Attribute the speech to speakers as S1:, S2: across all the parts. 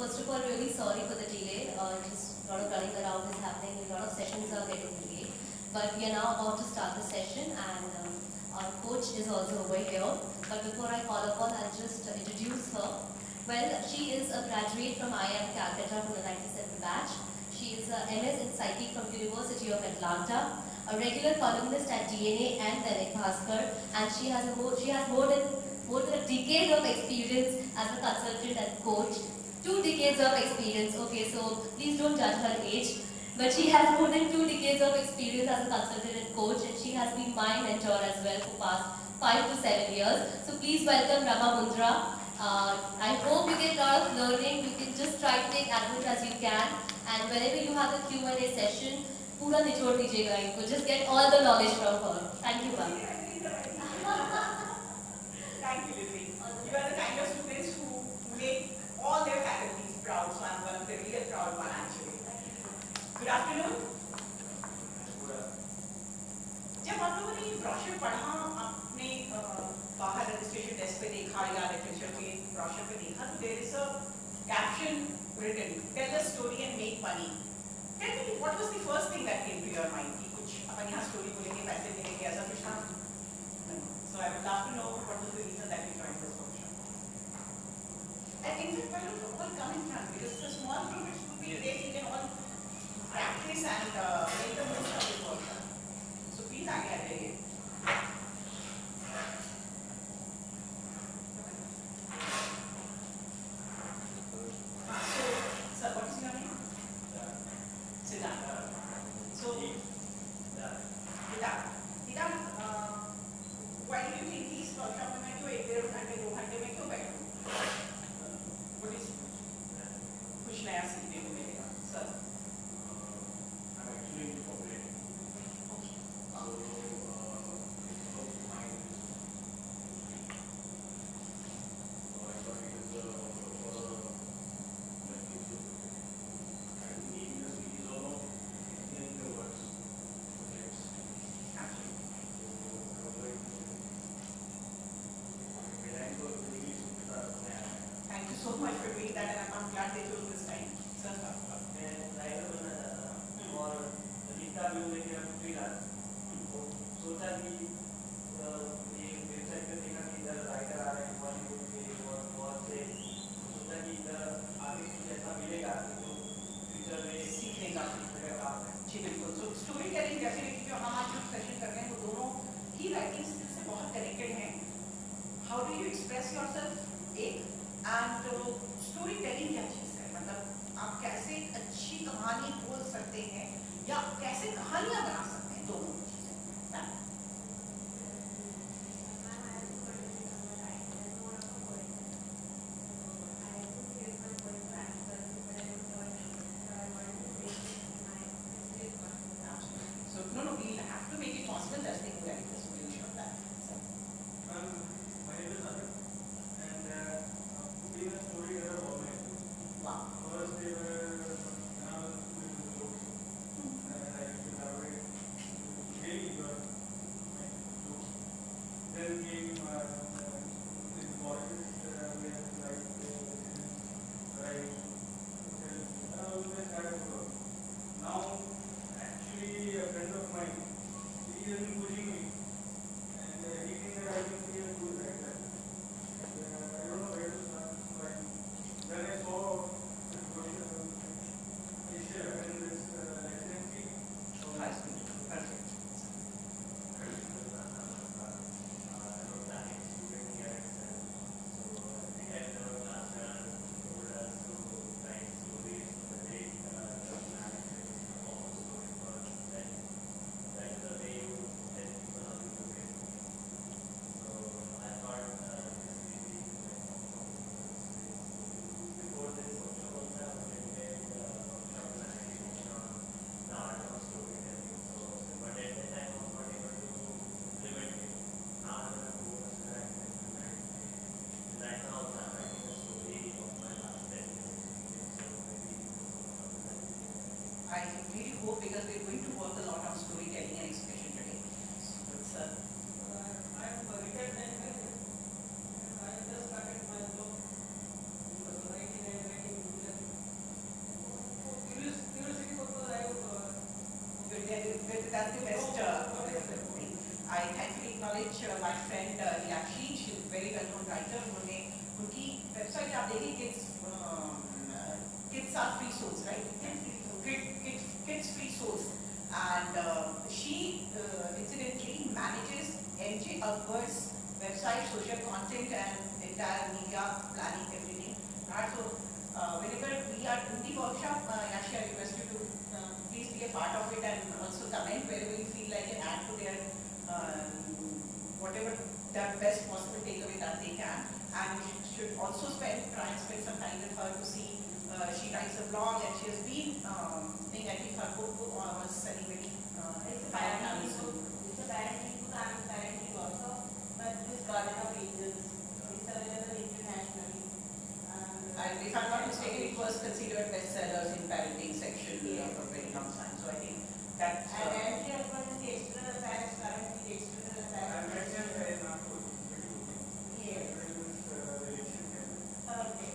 S1: first of all, really sorry for the delay. Just a lot of running around is happening. A lot of sessions are getting delayed. But we are now about to start the session, and our coach is also over here. But before I call upon, I'll just introduce her. Well, she is a graduate from IIM Calcutta from the 97th batch. She is a MS in Psychic from University of Atlanta, a regular columnist at DNA and Dainik Bhaskar, and she has more than a decade of experience as a consultant and coach. 2 decades of experience. Okay, so please don't judge her age. But she has more than 2 decades of experience as a consultant and coach, and she has been my mentor as well for past 5 to 7 years. So please welcome Rama Moondra. I hope you get a lot of learning. You can just try to take as much as you can, and whenever you have a Q&A session, पूरा निचोड़ दीजिएगा इनको. Just get all the knowledge from her. Thank you, ma'am.
S2: Thank you, Lizzie. You are the kind of students who make all their faculties proud, so I'm one of the real proud one actually. Good afternoon. जब आप लोगों ने ये brochure पढ़ा, आपने बाहर registration desk पे देखा या लिटरेचर के ब्रोशर पे देखा, तो there is a caption written, tell a story and make money. Tell me, what was the first thing that came to your mind? कि कुछ अपन यहाँ स्टोरी बोलेंगे, पैसे मिलेंगे, ऐसा कुछ था? So I would love to know what was the reason that you joined this workshop. And in fact, why don't you all come in front? Because it's a small group, it would be great, you can all practice and make the most of this workshop. So please आगे आ जाइए. So, sir, what is your name? Siddharth. So, Siddharth, why do you think इस workshop में मैं क्यों 1-1.5 घंटे 2 घंटे में क्यों बैठूं? What is कुछ नया सीखने को मिलेगा, sir?
S3: I'm actually into corporate.
S2: Okay. Thank you so much for doing that, and I'm glad they chose this time. Sir,
S3: सोचा कि ये वेबसाइट पे देखा कि इधर राइटर आ रहे हैं बॉलीवुड के और बहुत से, सोचा कि इधर आगे कुछ ऐसा मिलेगा जो फ्यूचर में
S2: सीखने का
S3: काम है.
S2: जी बिल्कुल. So स्टोरी टेलिंग डेफिनेटली जो हम आज जो सेशन कर रहे हैं वो दोनों ही राइटिंग स्किल से बहुत कनेक्टेड हैं. How do you express yourself एक, एंड स्टोरी टेलिंग क्या चीज़ है, मतलब आप कैसे अच्छी कहानी बोल सकते हैं या कैसे कहानियाँ बना सकते हैं, दोनों चीज़ें. So no, we'll have to make it possible. That's the good idea. So we'll show that.
S3: My name is Arun, and we have a story here about my
S2: Wow.
S3: first they were now with the jokes, and I used to have a really good jokes. Then came in colleges where we had to write write. I always had a work. Now, actually, a friend of mine, he has been pushing me, and he thinks that I can be a good writer. And I don't know where to start. So then I saw this brochure in this residency. So
S2: Perfect. I really hope, because we're going to work a lot on storytelling and expression today. So, sir.
S3: I am a retired writer, and I just started my blog. It was writing and writing.
S2: GujLitFest thing. I thankfully acknowledge my friend Yakshi. She's a very well-known writer. उन्होंने उनकी website आप देखिए kids are free souls, right? Kids free souls, and she incidentally manages MJ Akbar's website, social content, and entire media planning, everything. Right? So whenever we are in the workshop, Yakshi, I request you to please be a part of it and also comment wherever you feel like an add to their whatever their best possible takeaway that they can. And we should also try and spend some time with her to see. She writes a blog and she has been I think her book was selling very
S4: it's a parenting book. It's a parenting book and parenting also. But this Garden of Angels is available internationally.
S2: And if I'm not mistaken, it was considered bestsellers in parenting section for a very long time. So I think that's.
S4: And she has got the external affairs, currently the external affairs. Yes. Okay.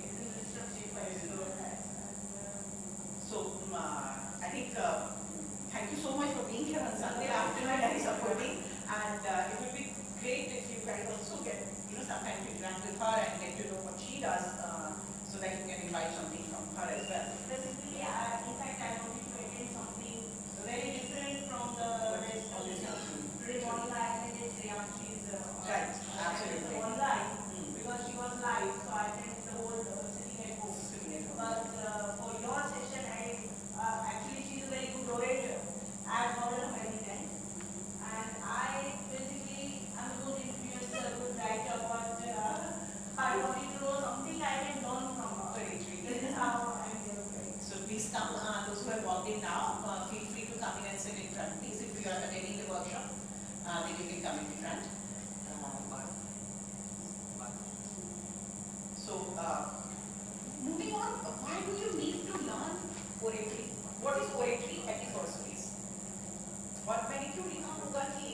S2: So I think thank you so much for being here on Sunday afternoon and supporting. And it would be great if you guys also get some time to interact with her and get to know what she does, so that you can invite something from her as well.
S4: Specifically, in fact, I wanted to attend something very different from the rest of the today online and it's Riyanshi's
S2: Right, absolutely.
S4: Online because she was live, so I attended the whole sitting at home. But for your session, actually she's a very good orator. I've heard her many times, and I basically am a good influencer, a good writer, but I wanted to know something I can learn from her. This is how I'm here.
S2: So please come, those who have walked in now, feel free to come in and sit in front. Please, if you are attending the workshop, then you can come in front. So, moving on, why do you need to learn poetry? What is poetry at the first place? What मैंने क्यों लिखा होगा कि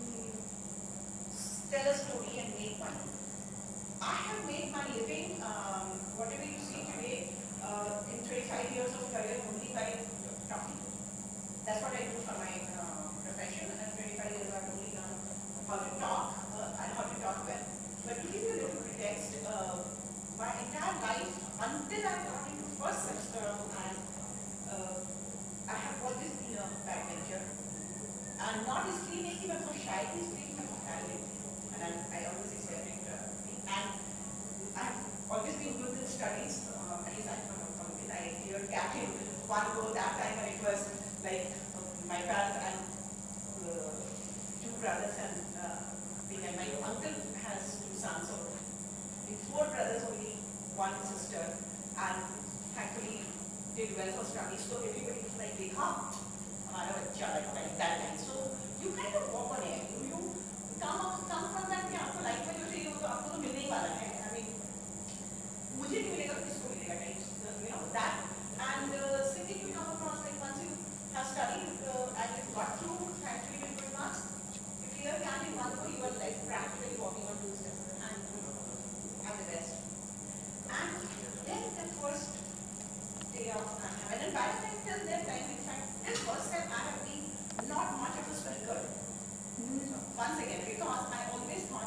S2: tell a story and make money? I have made my living, whatever you see today, in 25 years of career only by talking. That's what I do for my profession, and 25 years I've only learned how to talk and how to talk well. But to give you a little pretext, my entire life, until I got into first semester of and I have always been a backbencher. And not इसलिए नहीं कि मैं बहुत shy थी, इसलिए कि मैं बहुत talented थी. And I always accept it. And I have always been good in studies. At least I cleared CAT in one go that time, and it was like my parents and two brothers and my uncle has two sons. So in four brothers only one sister, and thankfully did well for studies. So everybody was like, "देखा, हमारा बच्चा like that time." So you kind of walk on air. You come from that कि आपको life में जो चाहिए वो तो आपको तो मिलने ही वाला है. I mean, मुझे नहीं मिलेगा तो किसको मिलेगा? That. And second, you come across like once you have studied and you got through actually with good marks, you clear CAT in one go, you are like practically walking on two steps, and I'm the best. And then the first day of and then by the time till that time, in fact, this first time I have been not much of a speaker. Once again, because I always thought,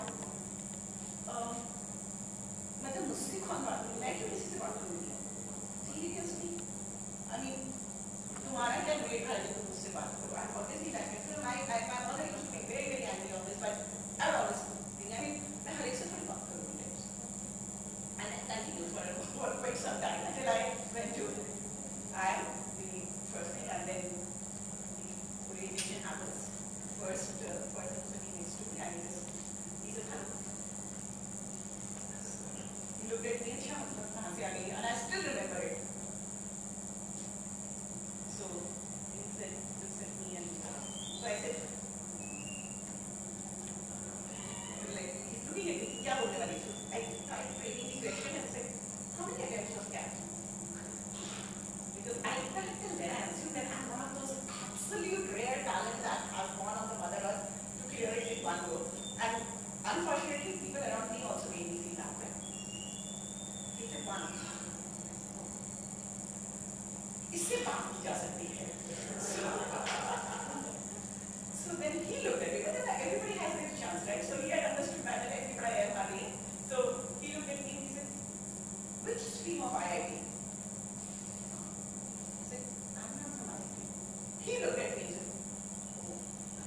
S2: मतलब मुझसे कौन बात करूँ? मैं क्यों किसी से बात करूँगी? Seriously, I mean, तुम्हारा क्या grade रहा है जो तुम मुझसे बात करो? I obviously like it. So my mother used to be very angry on this, but I always think, I mean, मैं हर एक से थोड़ी बात करूँगी. And that continued for quite some time until I went to I the first thing, and then the orientation happens. First person sitting next to me, I mean, he's a kind of. He looked at me and shouted, and I still remember it. So he said, looks at me, and so I said, like, he's looking at me, क्या बोलने वाली थी? I tried framing the question and said, how many attempts of CAT? Because I felt till then I assumed that I'm one of those absolute rare talents that have born on the mother earth to clear it in one go. And unfortunately, people around me also made me feel that way. He said, one. इससे बात की जा सकती है. right? So he had understood that I think I am early. So he looked at me and he said, which stream of IIT? I said, I'm not from IIT. He looked at me and said, oh.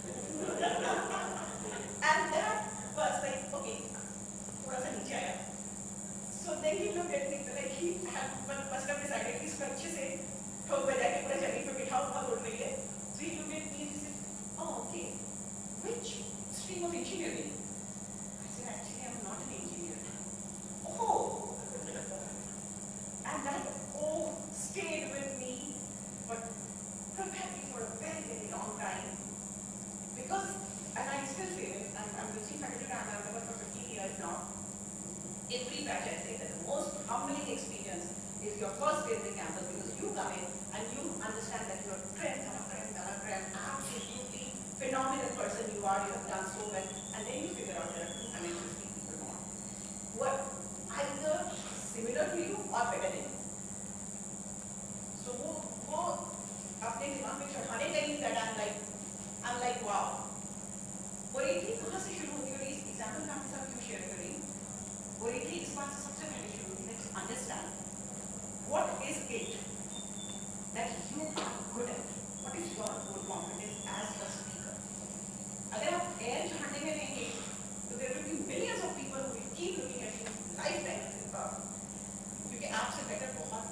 S2: And that was like, okay, थोड़ा सा नीचे आया. So then he looked at me like he must have decided कि इसको अच्छे से ठोक बजा के पूरा जमीन पे बिठाओ बहुत उड़ रही है. So he looked at me and he said, oh okay, which stream of engineering? I said, actually I'm not an engineer. Oh, and that oh stayed with me, but probably for a very very long time because, and I still say it, I'm the chief faculty and I've been for 15 years now. Every batch I say that the most humbling experience is your first day in the campus because you come in and you understand that you're absolutely phenomenal person you are, you have done so well, and then you figure out there are 250 people more who are either similar to you or better than you. So वो अपने दिमाग में चढ़ाने लगी that I'm like wow. और एक ही कहाँ से शुरू होती है इस एग्जाम्पल में आपके साथ क्यों शेयर कर रही हूँ? और एक ही इस बात से सबसे पहले शुरू होती है let's understand what is it that you are good at? What is your core competence as a speaker? अगर आप air झाड़ने में रहेंगे तो there will be millions of people who will keep looking at you lifetime क्योंकि आपसे better बहुत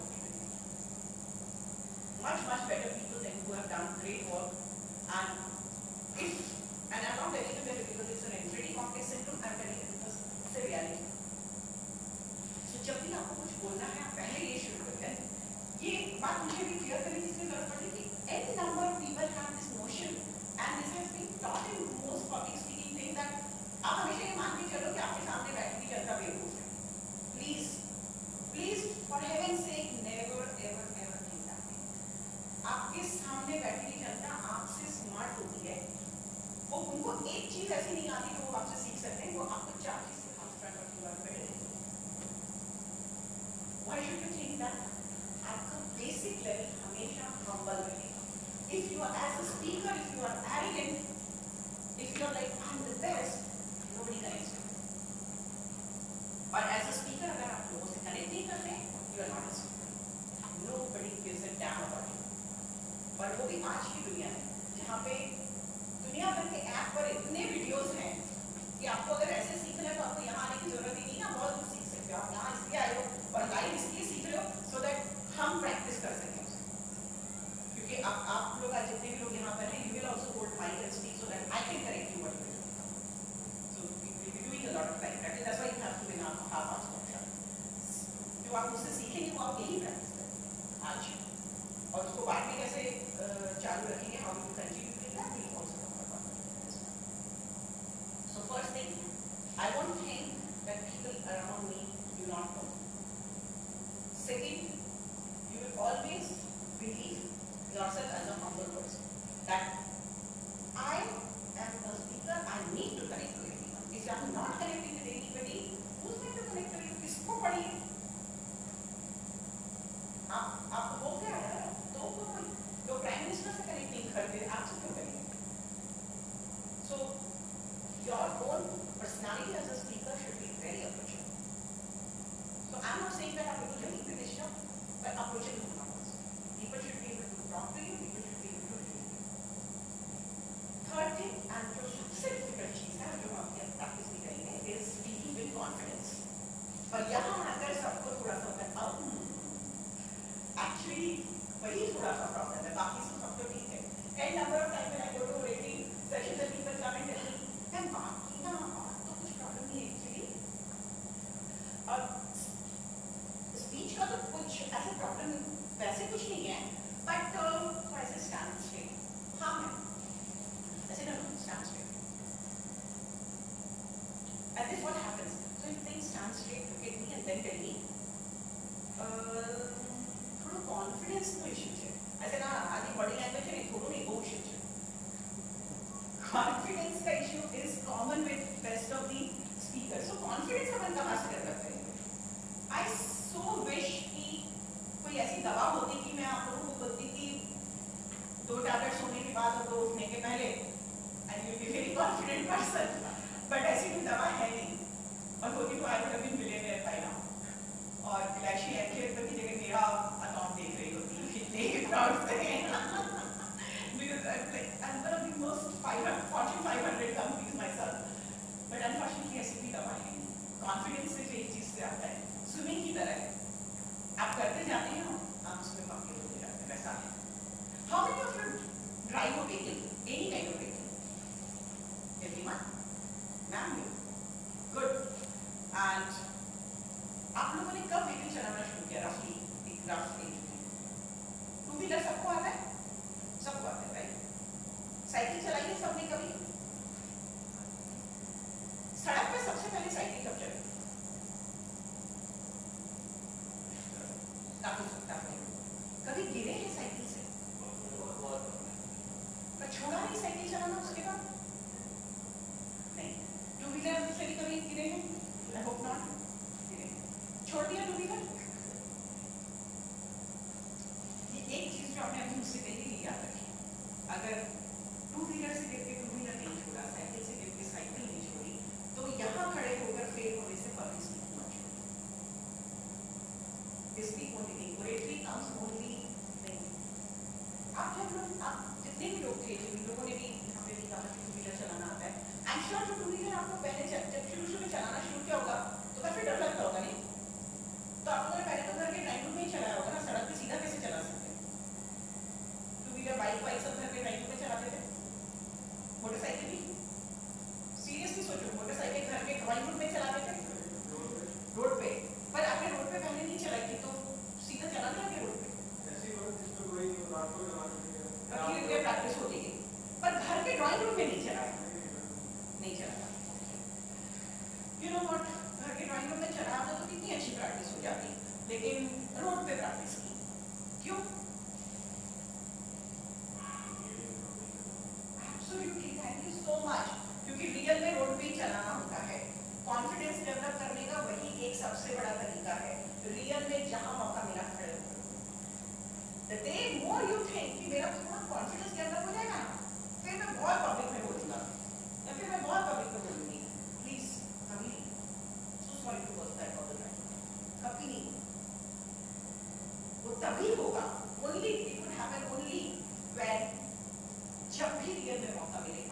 S2: much better people than who have done great work and I'm not telling you that because it's an anxiety complex syndrome, I'm telling you because it's a reality. So जब भी आपको कुछ बोलना है आप पहले ये शुरू करें. ये बात मुझे भी क्लियर करने की इसलिए जरूरत पड़ी कि n number of people have this notion and this has been taught in most public speaking thing that आप हमेशा ये मान के चलो कि आपके सामने बैठी हुई जनता बेवकूफ है. Please for heaven's sake never ever think that. आपके सामने बैठी हुई जनता आपसे स्मार्ट होती है. वो उनको एक चीज ऐसी नहीं आती कि वो आपसे सीख सकते हैं, वो आपको 4 चीज सिखा सकते हैं. Why should you think that? At the basic level, हमेशा humble रहेगा. If you are as a speaker, if you are arrogant, if you are like I'm the best, nobody connects with you. और as a speaker, अगर आप लोगों से connect नहीं करते, you are not a speaker. Nobody gives a damn about you. और वो भी आज की दुनिया है, जहाँ पे दुनिया भर के ऐप पर इतने वीडियोस हैं कि आपको अगर ऐसे सीखना है तो आपको यहाँ आने की जरूरत ही नहीं है. आप बहुत कुछ सीख सकते हो. आप यहाँ इसलिए आए हो और लाइव इसलिए सीख रहे हो so that हम प्रैक्टिस कर सकें उसे. क्योंकि आप लोग आज जितने भी लोग यहाँ पर हैं, you will also hold mic and speak so that I can correct you what you are doing. So we will be doing a lot of live practice. That's why you have to be in our half-hour workshop. जो आप मुझसे सीखेंगे वो आप यही practice करें आज, और उसको बाद में कैसे चालू रखेंगे, how you continue doing that will also come about. So first thing, I won't think that people around me do not know. Second, you will always believe yourself as a humble person. That I am a speaker, I need to connect to everyone. If I am not connecting with anybody, who's going to connect to you? किसको पढ़िए? आप हो गया है, तो prime minister से connect नहीं करते, आपसे क्यों करेंगे? So your own personality as a speaker should be very approachable. So I'm not saying that आप बिल्कुल जमीन पे बेच जाओ, but approachable होना चाहिए. People should be able to talk to you. People should be able to listen to you. Third thing, and जो सबसे difficult चीज है जो हम अपनी practice में करेंगे, is speaking with confidence. और यहाँ आकर सबको थोड़ा सा actually वही थोड़ा सा प्रॉब्लम है. बाकी सब तो ठीक है. And number of times when I go to rating sessions and people come and tell me, "मैं बाकी ना तो कुछ प्रॉब्लम नहीं है actually." और स्पीच का तो कुछ ऐसा प्रॉब्लम वैसे कुछ नहीं है, but ऐसे stand straight. हाँ मैं ऐसे ना stand straight. And this what happens. So if things stand straight, look at me and then tell me. थोड़ा कॉन्फिडेंस નો ઇશ્યુ છે. ऐसे ना आधी बॉडी लैंग्वेज है, थोड़ा नहीं बहुत इश्यू है. कॉन्फिडेंस का issue is common with best of the speaker. So confidence अपन कहाँ से कर सकते हैं? आई सो विश कि कोई ऐसी दवा होती कि मैं आप लोगों को बोलती कि 2 टैबलेट सोने के बाद और 2 उठने के पहले, and you will be very confident person. But ऐसी कोई दवा है नहीं, और होती तो I would have been millionaire by now. और इलायची एंकर की जगह मेरा अकाउंट देख रही होती कितने प्राउड से because I'm one of the most Fortune 500 companies myself, but unfortunately ऐसी भी दवा है नहीं। कॉन्फिडेंस सिर्फ एक चीज से आता है, स्विमिंग की तरह है, आप करते जाते हैं आप उसमें पक्के होते जाते हैं, वैसा है। How many of you drive a vehicle, any kind of vehicle? Everyone? Ma'am, you? Good. And आप लोगों ने कब व्हीकल चलाना शुरू किया? रफली एक रफ एज में। टू व्हीलर सबको आता है? सबको आता है, राइट? साइकिल चलाई है सबने कभी? सड़क पे सबसे पहले साइकिल कब चली? कभी गिरे हैं साइकिल से? पर छोड़ा नहीं साइकिल चलाना उसके बाद? नहीं। टू व्हीलर से भी कभी गिरे हैं? I hope not. छोड़ दिया टू व्हीलर? ये एक चीज जो आपने अभी मुझसे कही नहीं याद रखी, अगर टू व्हीलर से गिर के टू व्हीलर नहीं छोड़ा, साइकिल से गिर के साइकिल नहीं छोड़ी, तो यहाँ खड़े होकर फेल होने से पब्लिक स्पीकिंग मत छोड़िए। Speak only, oratory comes only नहीं। आप जितने भी लोग थे, जिन लोगों ने भी यहाँ पे भी कहा कि टू व्हीलर चलाना आता है, आई एम श्योर जो टू व्हीलर आपको पहले जब शुरू में चलाना शुरू किया होगा तो काफी डर लगता होगा, नहीं? तो आप लोगों ने पहले तो घर के ड्राइविंग में ही चलाया होगा ना, सड़क पे सीधा कैसे चला सकते हैं? टू व्हीलर बाइक सब घर के ड्राइविंग में चलाते थे, मोटरसाइकिल भी। सीरियसली सोचो, मोटरसाइकिल घर के ड्राइविंग में चलाते थे, रोड पे। पर आपने रोड पे पहले नहीं चलाई थी तो सीधा चला नहीं आगे रोड पे, धीरे-धीरे प्रैक्टिस होती गई। पर घर के ड्राइंग रूम में नहीं चलाया, नहीं चलाया। यू नो व्हाट, घर के ड्राइंग रूम में चलाया तो कितनी अच्छी प्रैक्टिस हो जाती, लेकिन रोड पे प्रैक्टिस की क्यों? Absolutely, thank you so much. क्योंकि रियल में रोड पे ही चलाना होता है। कॉन्फिडेंस डेवलप करने का वही एक सबसे बड़ा तरीका है, रियल में जहां मौका मिला खड़े होकर। The day more you think कि मेरा थोड़ा कॉन्फिडेंस डेवलप हो जाएगा ना, फिर मैं बहुत पब्लिक में बोलूंगा या फिर मैं बहुत पब्लिक में बोलूंगी, प्लीज कभी नहीं। So sorry to burst that bubble, right? कभी नहीं। वो तभी होगा, only it would happen only when, जब भी रियल में मौका मिलेगा।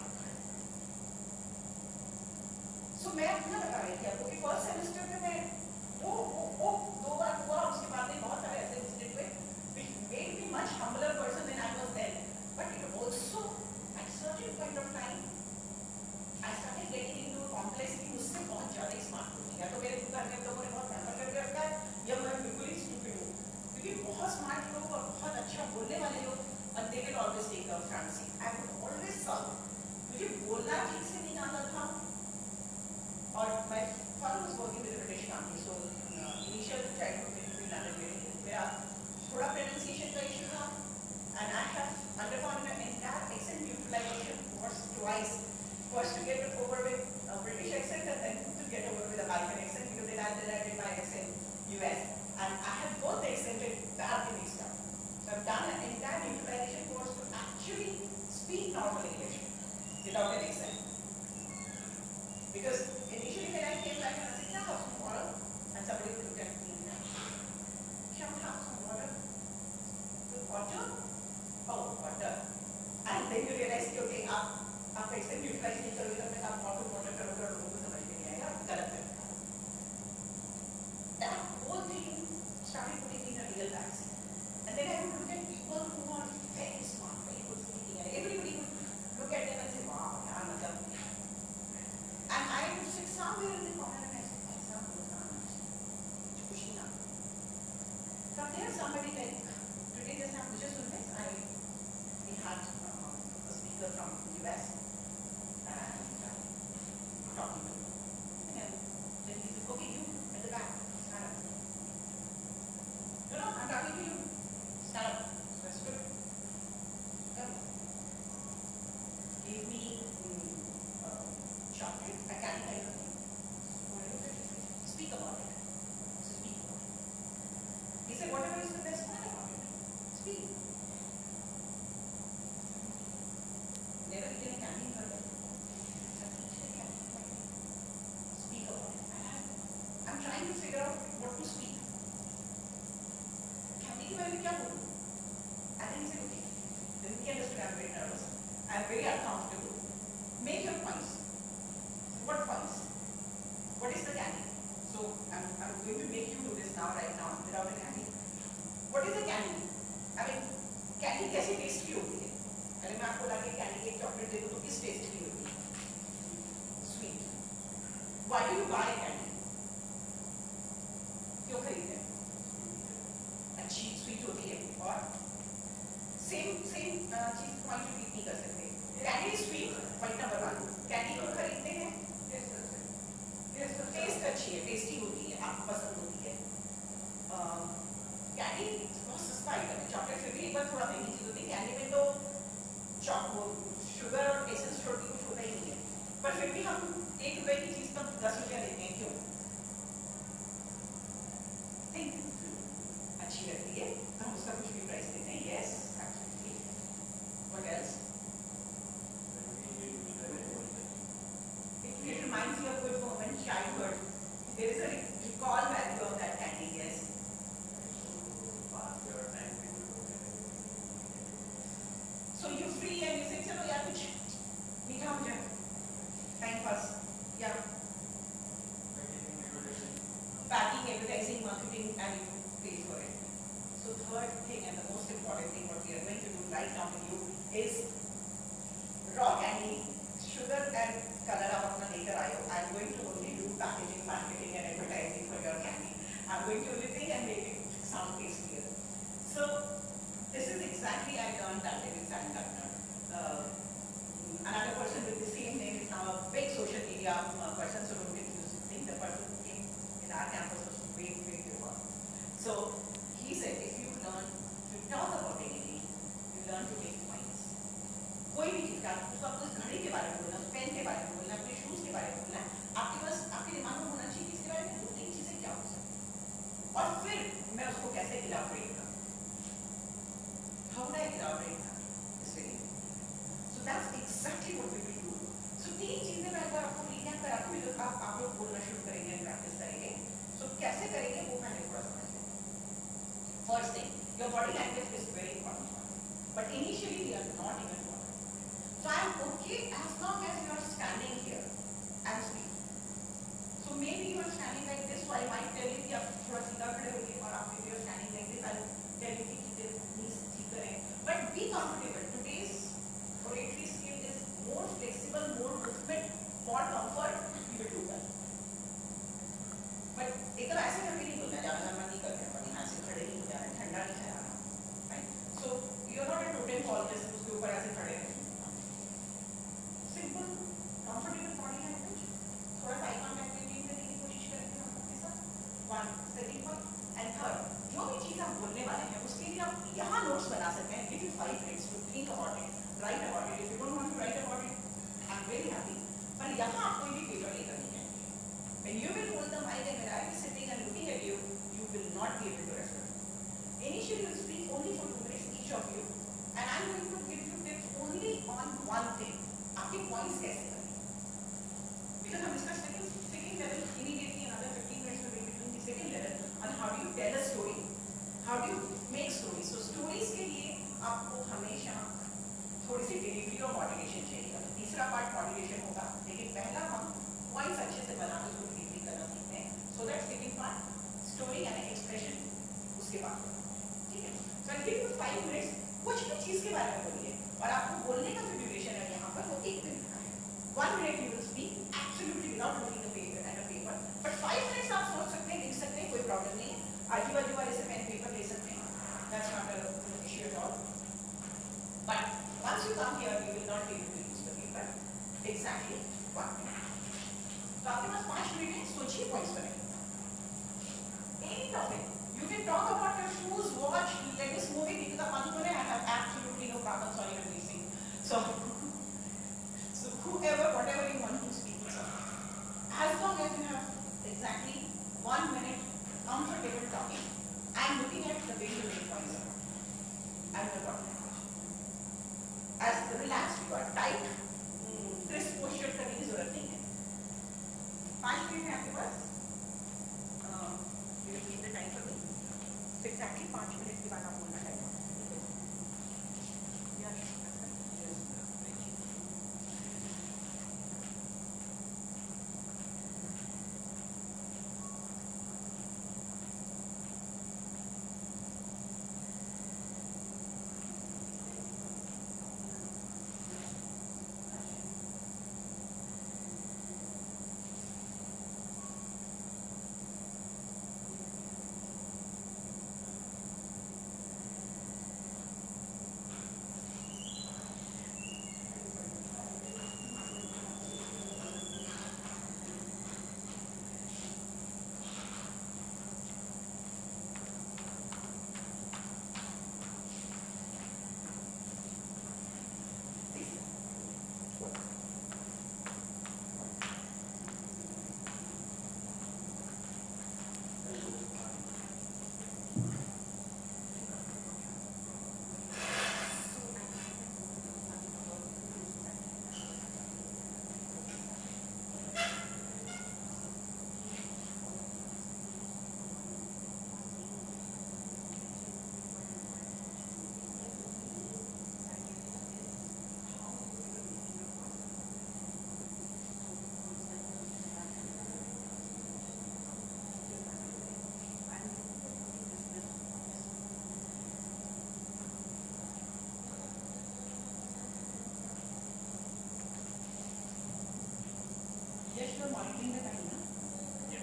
S2: So मैं अपना बता रही थी आपको कि फर्स्ट सेमेस्टर में मैं वो 2 बार हुआ, उसके बाद में बहुत सारे ऐसे इंसिडेंट हुए which made me much humbler person than I was then, but it also at certain point of time I started getting into a complex कि मुझसे बहुत ज़्यादा स्मार्ट होती है, तो मेरे घर में तो मुझे बहुत पैम्पर करके रखा है, या मैं बिल्कुल ही स्टूपिड हूँ, क्योंकि बहुत स्मार्ट लोग और बहुत अच्छा बोलने वाले लोग and they will always take the front seat. I would always serve. मुझे बोलना ठीक से नहीं आता था, और my father was working with a British company, so initial childhood में मेरा थोड़ा pronunciation का issue था, and I have undergone an entire accent utilization course twice. First to get over with a British accent, and then to get over with American accent, because then I did my accent US, and I have both accented badly mixed up. So I've done an entire utilization course to actually speak normal English without an accent. Because initially when I came back and I said, "Can I have some water?" and somebody would look at me and say, "Can I have some water?" With water? Oh, water. And then you realize कि okay, आप accent utilize नहीं करोगे तब तक आप water करोगे और लोगों को समझ में नहीं आएगा, गलत है। That whole thing started putting me in a real taxi. And then I would look at people who are very smart, very good speaking, and everybody would look at them and say, "Wow, yaar, matlab." And I would sit somewhere in the corner and I said, "Aisa bolna nahi, kuch na." From there, somebody like today, just now, मुझे सुनने, we had a speaker from US and talking to me, and then he said, "Okay, you at the back, stand up." No, I'm talking to you. Stand up. So I stood. Come. Gave me chocolate, a candy kind of thing. So I looked at it. Speak about it. Speak about it. He said, "Whatever is the best part about it, speak." Never eaten a candy in her life. I've eaten a candy in my life. मैंने क्या बोलूँ? And then he said, okay. Then he understood I'm very nervous. I'm very uncomfortable. Make your points. What points? What is the candy? So I'm going to make you do this now, right now, without a candy. What is the candy? I mean, candy कैसे taste की होती है? अगर मैं आपको लाके candy एक chocolate दे दूँ तो किस टेस्ट की होती है? Sweet. Why do you buy candy? क्यों खरीदते हैं? अच्छी स्वीट होती है और सेम चीज पॉइंट रिपीट नहीं कर सकते. Candy sweet point number 1. Candy क्यों खरीदते हैं? टेस्ट अच्छी है, टेस्टी होती है, आपको पसंद होती है. कैंडी बहुत सस्ता आइटम है. चॉकलेट फिर भी एक बार थोड़ा महंगी चीज होती है. कैंडी में तो शुगर और एसेंस छोड़ के कुछ होता ही नहीं है. पर फिर भी हम 1 रुपए की चीज तो 10 रुपया देते हैं. क्यों? अच्छी लगती है तो हम उसका कुछ भी प्राइस देते हैं. Yes, absolutely. What else? It reminds you of good moment, childhood. There is a recall value of that candy. Yes. So you free and you say, चलो यार कुछ मीठा हो जाए. Time pass. Yeah. Packing, advertising, marketing, and you pay for it. So third thing and the most important thing what we are going to do right now with you is raw candy, sugar and color आप अपना लेकर आए हो. I'm going to only do packaging, marketing and advertising for your candy. I'm going to only think and make it sound tastier. So this is exactly I learned that in San Gartner. Another person with the same name is now a big social media person, so don't confuse think the person who came in our campus was way before. So he said if you learn to talk about anything, you learn to make points. कोई भी चीज का उसको आपको घड़ी के बारे में बोलना, पेन के बारे में बोलना, अपने शूज के बारे में बोलना, आपके पास आपके दिमाग में होना चाहिए इसके बारे में 2-3 चीजें क्या हो सकती हैं और फिर मैं उसको कैसे इलाबोरेट करूं. How would I elaborate that? It's very important. So that's exactly what we will do. So 3 चीजें मैं अगर आपको recap कराती हूँ, आप लोग बोलना शुरू करेंगे, प्रैक्टिस करेंगे. So कैसे करेंगे वो पहले थोड़ा समझते हैं. First thing, your body language is very important. But initially we are not even bothered. So I am okay as long as you are standing here and speak. So maybe you are standing like this, so I might tell you कि आप थोड़ा सीधा खड़े होइए और आप if you are standing like this, I'll tell you कि knees ठीक करें. But be comfortable. Today's oratory skill is more flexible, more movement, more comfort. You will do that. But एकदम ऐसे करके नहीं बोलना, ज़्यादा मन नहीं करते हैं, यहाँ से खड़े नहीं हो जाना, ठंडा नहीं चलाना. Right? So you are not a totem pole जैसे उसके ऊपर ऐसे खड़े हैं. Simple, comfortable body language. थोड़ा सा eye contact maintain करने की कोशिश करेंगे हम अपने साथ. One, second point, and third, जो भी चीज़ आप बोलने वाले हैं उसके लिए आप यहाँ notes बना सकते हैं. Give you 5 minutes to think about it, write about it. If you don't want to write about it, I'm very happy. पर यहाँ आप कोई भी paper लेकर नहीं आएंगे. When you will hold the mic and when I am sitting and looking at you, you will not be able to refer. Initially, you will speak only for 2 minutes each of you, and I'm going to give you tips only on one thing. आपके points कैसे करें? Because हम discuss second level immediately another 15 minutes will be between the second level on how do you tell a story, how do you make stories. So stories के लिए आपको हमेशा थोड़ी सी delivery और modulation चाहिए. तो तीसरा part modulation होगा, लेकिन पहला हम points अच्छे से बनाकर उसको delivery करना सीखते हैं. So that second part story and expression उसके बाद. ठीक है? So I'll give you 5 minutes. कुछ भी चीज के बारे में बोलिए और आपको बोलने का जो ड्यूरेशन है यहाँ पर वो 1 मिनट का है. 1 minute you will speak absolutely without looking at a paper. But 5 minutes आप सोच सकते हैं, लिख सकते हैं, कोई प्रॉब्लम नहीं है. आजू बाजू वाले से पेन पेपर ले सकते हैं. That's not an issue at all. But once you come here, you will not be able to use the paper. Exactly 1 minute. तो आपके पास 5 मिनट है, सोचिए points बनेंगे. Any topic. You can talk about your shoes, watch, latest movie. Because the one I have absolutely no problems on even listening. So whoever, whatever you want to speak. So as long as you have exactly 1 minute comfortable talking, I'm looking at the way you make points and the talking. As relaxed you are, tight, crisp posture करने की जरूरत नहीं है. 5 minute है आपके पास. You will keep the time for me. So exactly फिर 5 minute के बाद आप बोलना time Yes, you are monitoring the time, na?
S3: Yes.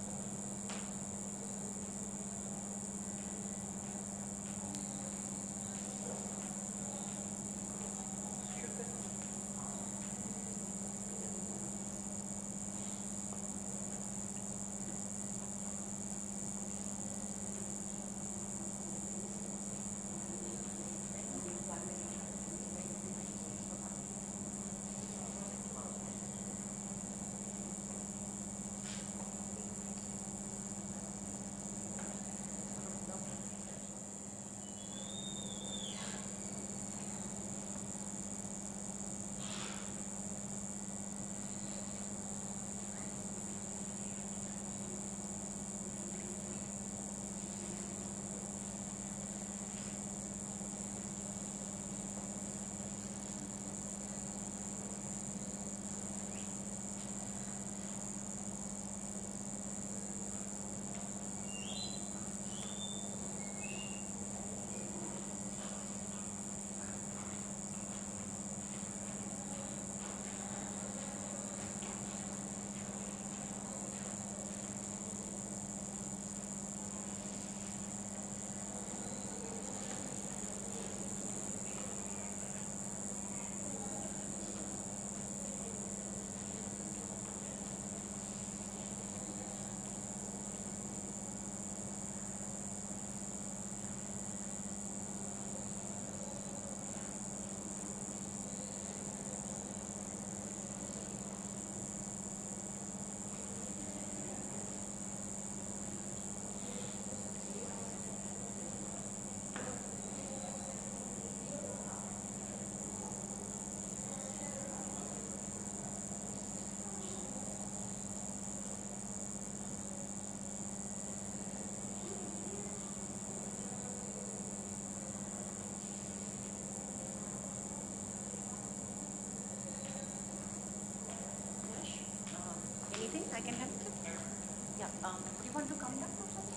S2: Anything I can help with? Yeah. Do you want to come down or something?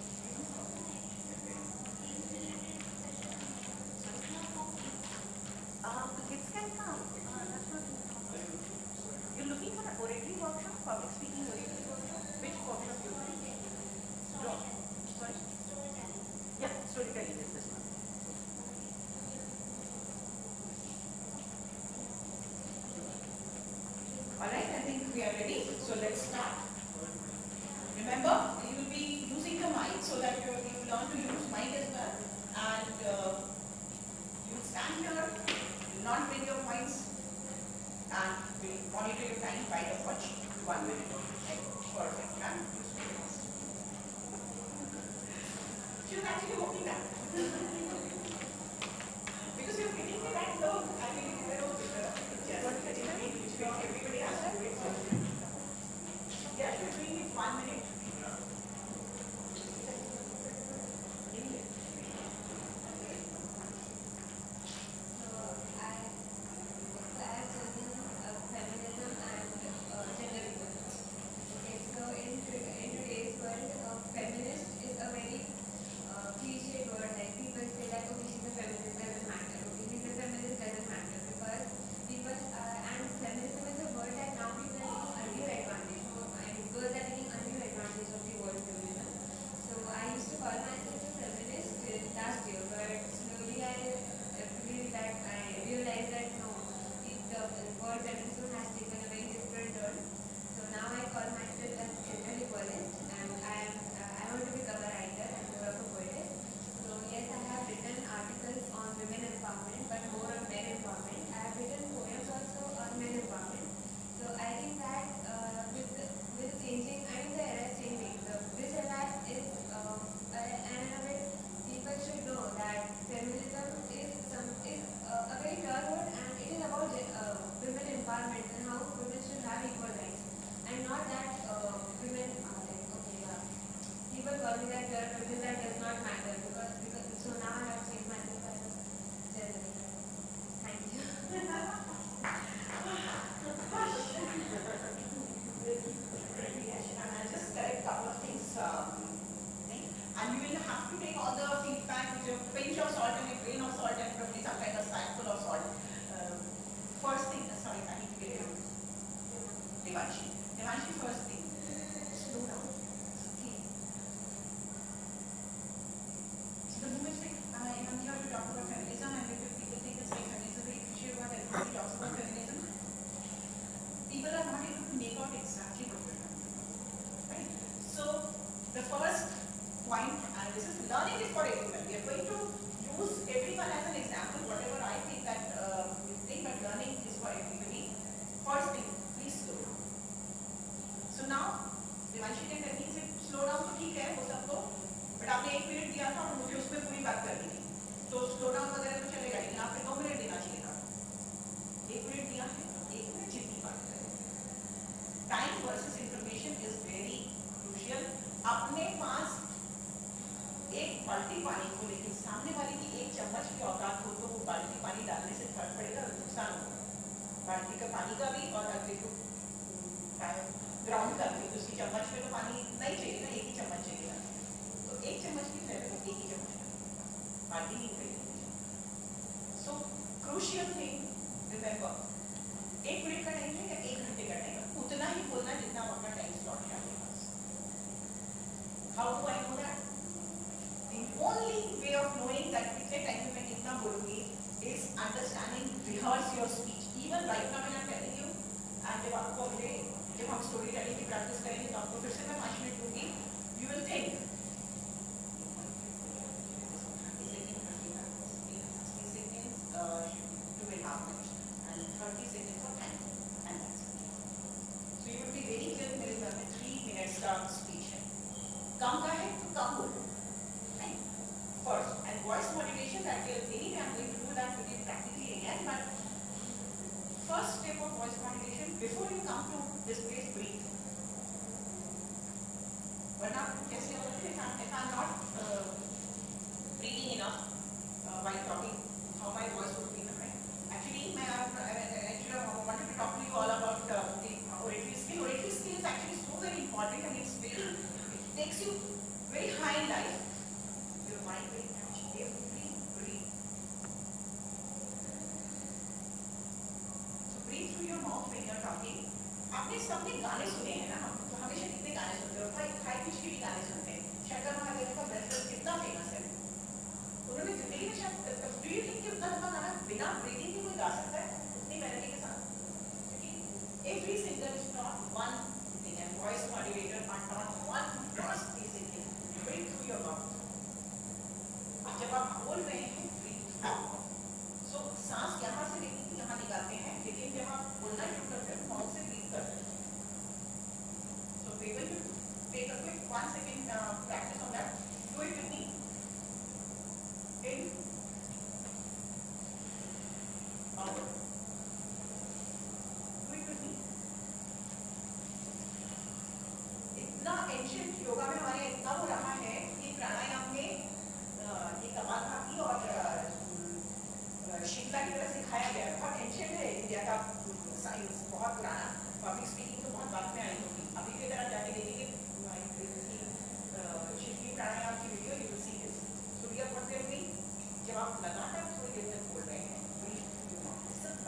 S2: The kids can come. That's not. You're looking for an oratory workshop, public speaking oratory workshop. Which workshop you're looking? Draw. Sorry. Yeah, storytelling is this one. All right, I think we are ready. So let's start. Remember, you will be using the mic so that you will learn to use mic as well. And you will stand here, you will not bring your points, and we will monitor your time by the watch. 1 minute. Okay. Perfect. Done. She was actually hoping that. Because you're getting me that low. I think it's a little bit. Yes. Everybody has to wait for it. Yes.
S4: empowerment, but more on men empowerment. I have written poems also on men empowerment. So I think that with changing, I mean the era is changing. This era is, and in a way, people should know that feminism is a very pure word, and it is about women empowerment and how women should have equal rights, and not that women are like, okay, yeah, people call me that you're a feminist, that does not matter because so now I have changed myself as a gender. Thank you.
S2: Yes, and I'll just correct a couple of things. And you will have to take all the feedback with a pinch of salt and a grain of salt and probably some kind of sackful of salt. First thing, sorry, I need to get you. Devanshi. Devanshi, first thing. Slow down. Okay. So the moment I'm here to talk about feminism, and because people think it's like feminism, very cliche about everybody talks about feminism. People are not able to make out exactly what we're talking about. Right? So the first point, and this is learning is for everyone. We are going to use everyone as an example, whatever I think that we think, but learning is for everybody. First thing, please slow down. So now, Devanshi ने technique से slow down तो ठीक है वो सब तो, but आपने 1 minute दिया था और मुझे उसमें पूरी बात करनी थी, तो slow down वगैरह तो चलेगा, लेकिन आपने 2 मिनट देना चाहिए था. 1 मिनट दिया है, 1 मिनट जितनी बात करें. Time versus information is very crucial. अपने पास एक बाल्टी पानी को, लेकिन सामने वाले की 1 चम्मच की औकात हो तो वो बाल्टी पानी डालने से फर्क पड़ेगा, नुकसान होगा. बाल्टी का पानी का भी और अगले को ग्राउंड का भी, उसकी चम्मच में तो पानी नहीं चाहिए ना, 1 ही चम्मच चाहिए ना, तो 1 चम्मच की जगह 1 ही चम्मच बाल्टी नहीं चाहिए. सो क्रूशियल थिंग रिमेंबर, 1 मिनट का टाइम है या 1 घंटे का टाइम है, उतना ही बोलना जितना अपना टाइम स्लॉट है आपके पास. How do I know that? The only way of knowing that कितने टाइम में मैं कितना बोलूँगी is understanding, rehearse your speech. Even right now when I'm telling you, and जब आपको अगले जब हम स्टोरी टेलिंग की प्रैक्टिस करेंगे तो आपको फिर से मैं 5 मिनट दूंगी. You will think. 60 seconds, 2.5 minutes, and 30 seconds for time, and that's it. So you will be very clear. मेरे घर में 3 minutes का speech है. कम का है तो कम बोलो. First, and voice modulation, that anyway I'm going to do that with you practically again, but first step of voice modulation, before you come to this place, breathe. Varna, kaise hote if I'm not breathing enough while talking, how my voice would be, right? Actually, I wanted to talk to you all about the oratory skill. Oratory skill is actually so very important, and it takes you very high in life. Your mind will actually breathe. So breathe through your mouth when you are talking. आपने सबने गाने सुने हैं ना, हम तो हमेशा कितने गाने सुनते हो, हाई पिच के भी गाने सुनते हैं. शंकर महादेव का ब्रेथवर्क कितना फेमस है. उन्होंने जिंदगी में शायद ब्रीथ कि उतना लंबा गाना बिना ब्रीथिंग के कोई गा सकता है उतनी मेलोडी के साथ, क्योंकि every singer is not one thing, and voice modulator are not one basic thing. Breathe through your mouth. जब आप बोल रहे हैं breathe through your mouth. So सांस यहाँ से लेके यहाँ निकालते हैं, लेकिन जब आप बोलना शुरू करते हैं माउथ से ब्रीथ करते हैं. So we will take a quick 1 second practice on that. Do it with me. In, out. Do it with me. इतना एंशिएंट योगा में हमारे इतना हो रहा है कि प्राणायाम में ये कपालभाति और शीतला की तरह सिखाया गया है. बहुत एंशिएंट है इंडिया का साइंस, बहुत पुराना. पब्लिक स्पीकिंग तो बहुत बाद में आई होगी. अभी की तरह जाके देखेंगे शीतली प्राणायाम की video, you will see this. सूर्य पढ़ते हुए जब आप लगातार थोड़ी देर तक बोल रहे हैं,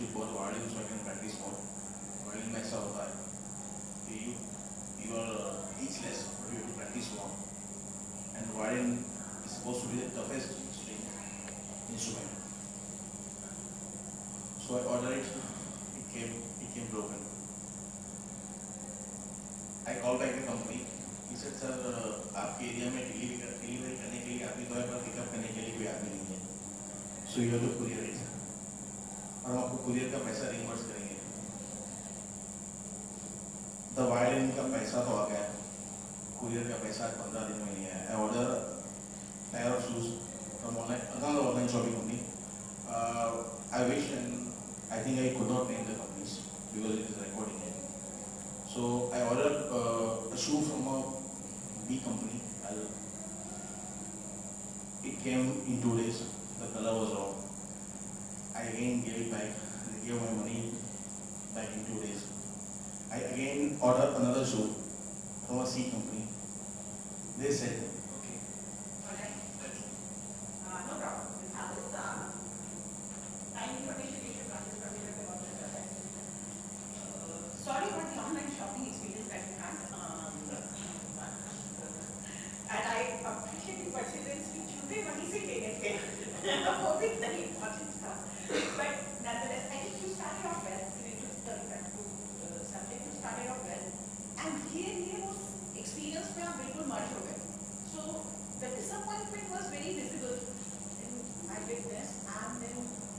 S5: actually bought violin so I can practice more. Violin में ऐसा होता है कि you are ageless, but you have to practice more. And violin is supposed to be the toughest string instrument. So I ordered it. It came broken. I called back the company. He said, sir, आपके area में delivery करने के लिए आदमी तो है पर pickup करने के लिए कोई आदमी नहीं है. So you have to courier it. और हम आपको कुरियर का पैसा रिइंबर्स करेंगे. The violin का पैसा तो आ गया. कुरियर का पैसा 15 दिन में नहीं आया. I order pair of shoes from another online shopping company. I wish and I think I could not name the companies because it is recording it. So I ordered a shoe from a B company. It came in 2 days. The color was wrong. I again gave it back. They gave my money back in 2 days. I again ordered another shoe from a C company. They said, okay.
S2: Alright. No problem. This happens. Time information issue classes from here about the sorry about the online shopping experience that we had. And I appreciate the persistence which you did when you say it. Covid very important stuff. But nonetheless, I think you started off well. Coming back to the subject, you started off well. And here was experience में आप बिल्कुल merge हो गए. So the disappointment was very visible in my business, and then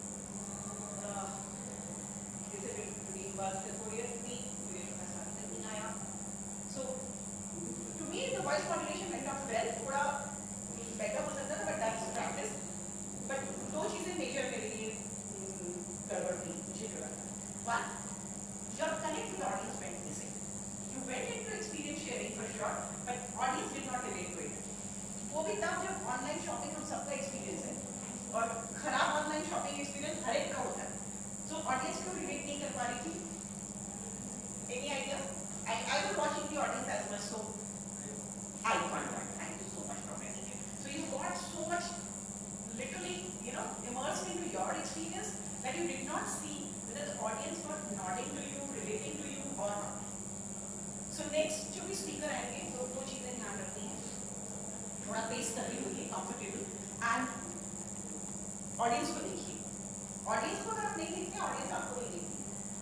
S2: the courier fee, नहीं आया. So to me the voice modulation went off well. थोड़ा better हो सकता था, but that's practice. But दो चीजें major मेरे लिए गड़बड़ थी मुझे लगा. One, your connect with the audience went missing. You went into experience sharing for sure, but audience did not relate to it. वो भी तब जब online shopping हम सबका experience है और खराब online shopping experience हर एक का होता है. So audience क्यों relate नहीं कर पा रही थी? Any idea? I was watching the audience as much, so eye contact. Thank you so much for bringing it. So you got so much literally, immersed into your experience that you did not see whether the audience was nodding to you, relating to you or not. So next, जो भी speaker आएंगे, तो दो चीजें ध्यान रखनी है. थोड़ा पेस करनी होगी, comfortable, and audience को देखिए. Audience को अगर आप नहीं देखते, audience आपको नहीं देखती.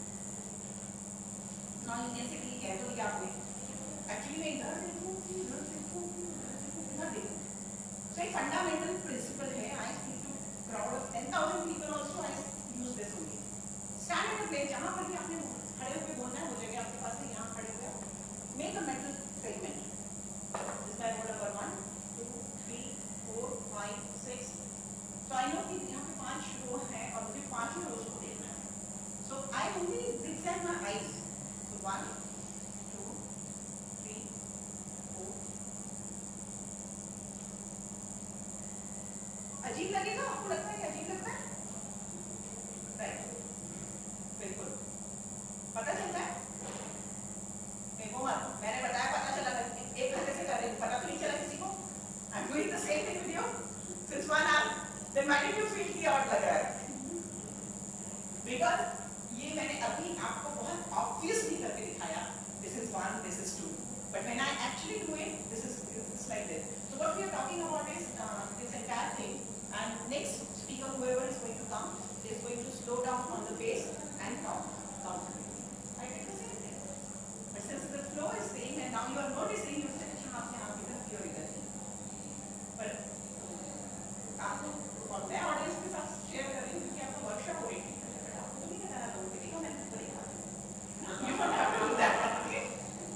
S2: Non-intensity कह दो या कोई. Actually मैं इधर देखूँ, इधर देखूँ. So a fundamental principle है. I speak to crowd of 10,000 people also. I use this only. Stand at a place जहाँ पर भी आपने खड़े होकर बोलना है, वो जगह आपके पास है, यहाँ खड़े हुए. Make a mental segment. This guy wrote number 1, 2, 3, 4, 5, 6. So I know कि यहाँ पे 5 row हैं और मुझे 5 rows को देखना है. So I only zigzag my eyes. So 1, 2, 3, 4. अजीब लगेगा आपको? लगता है कि अजीब लगता है? राइट, बिल्कुल पता चलता है. मैंने बताया पता चला. एक घंटे से कर रही हूँ, पता तो नहीं चला किसी को. I'm doing the same thing with you since 1 hour. Then why did you feel कि और लग रहा है? Because ये मैंने अभी आपको बहुत obviously करके दिखाया. This is 1, this is 2. But when I actually do it, this is like this. So what we are talking about is this entire thing. And next speaker, whoever is going to come, is going to slow down on the pace and talk comfortably. I did the same thing. But since the flow is same and now you are noticing, you say, आपने आप इधर की और इधर की. But आपको और मैं ऑडियंस के साथ शेयर कर रही हूँ क्योंकि आपका वर्कशॉप हो रही है. आपको तो नहीं कहना लोगों को देखो मैं तो देखा. You don't have to do that. Okay?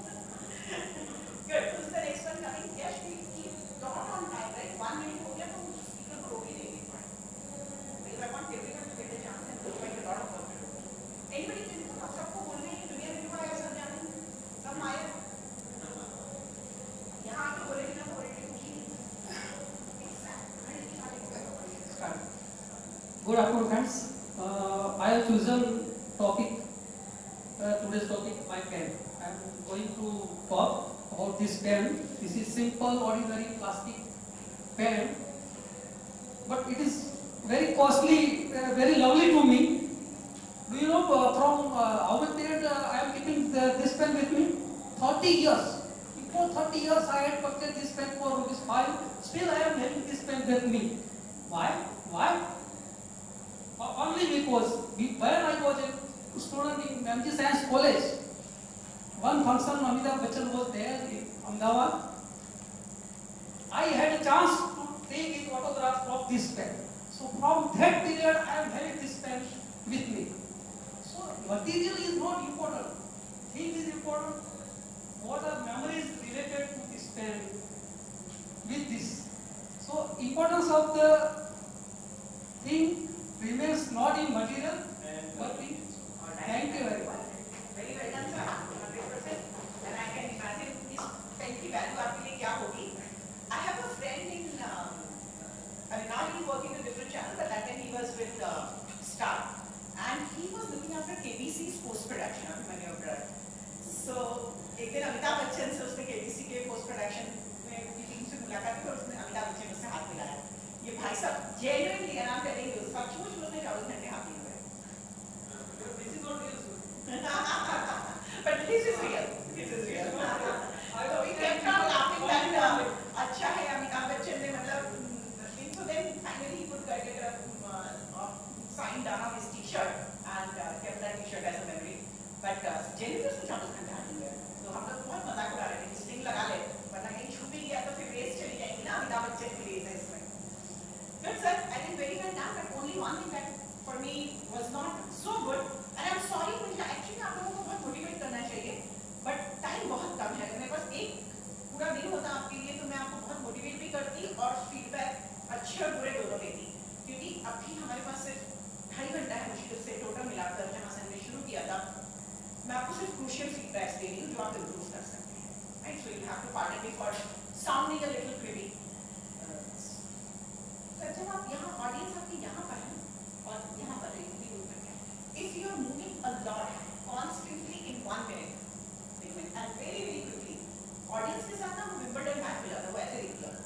S2: Good. Who's the next one coming? Yes, we keep not on time, right? 1 minute हो गया तो speaker को रोक ही देंगे. Because I want everyone to get a chance and to find a lot of work to do. Anybody can do it. सबको बोलना है दुनिया में क्यों आया सब जाने? सब आए. यहाँ आके बोलेंगे ना बोलेंगे कुछ नहीं.
S6: Good afternoon, friends. I have chosen topic. Today's topic, my pen. I am going to talk about this pen. This is simple, ordinary plastic pen, but it is very costly, very lovely to me. Do Do you know from how much period I am keeping this pen with me? 30 years. Before 30 years I had purchased this pen for ₹5. Still I am having this pen with me. Why? Why? Only because when I was a student in MG Science College, one function Amitabh Bachchan was there in Ahmedabad. I had a chance to take his autograph from this pen. So from that period I am having this pen with me. So material is not important. Thing is important. What are memories related to this pen with this? So importance of the thing remains not in material but in. Thank you very much.
S2: Very well done, sir. 100%. And I can imagine इस pen की value आपके लिए क्या होगी. I have a friend in, I mean now he is working with different channel, but that time he was with Star, and he was looking after KBC's post production of Money of Blood. So एक दिन अमिताभ बच्चन से उसने KBC के post production में उनकी team से मुलाकात की और उसने अमिताभ बच्चन से हाथ मिलाया. ये भाई साहब genuinely and I'm telling you सचमुच में उसने 24 घंटे हाथ मिलाए. But this is real. This is real. So we kept on laughing that अच्छा है अमिताभ बच्चन ने मतलब so then finally he could get a sign done on his T-shirt and kept that T-shirt as a memory. But genuinely उसको 24 घंटे हाथ मिलाए. तो हम लोग बहुत मजाक उड़ा रहे थे कि स्टिंग लगा ले वरना कहीं छूट भी गया तो फिर रेस चली जाएगी ना अमिताभ बच्चन की रेस है इसमें. Good sir, I think very well done. But only one thing that for me was not so good. And I'm sorry, मुझे actually आप लोगों को बहुत motivate करना चाहिए, but time बहुत कम है. मेरे पास एक पूरा दिन होता आपके लिए तो मैं आपको बहुत motivate भी करती और feedback अच्छे और बुरे दोनों देती. क्योंकि अभी हमारे पास सिर्फ 2.5 घंटा है मुश्किल से टोटल मिलाकर जहाँ से हमने शुरू किया था. मैं आपको सिर्फ crucial feedbacks दे रही हूँ जो आप improve कर सकते हैं. Right? So you have to pardon me for sounding a little cribby. So जब आप यहाँ audience आपकी यहाँ पर है और यहाँ पर है if you are moving a lot constantly in 1 minute and very very quickly audience के साथ ना वो विंबलडन मैच मिला था वो ऐसे दिख गया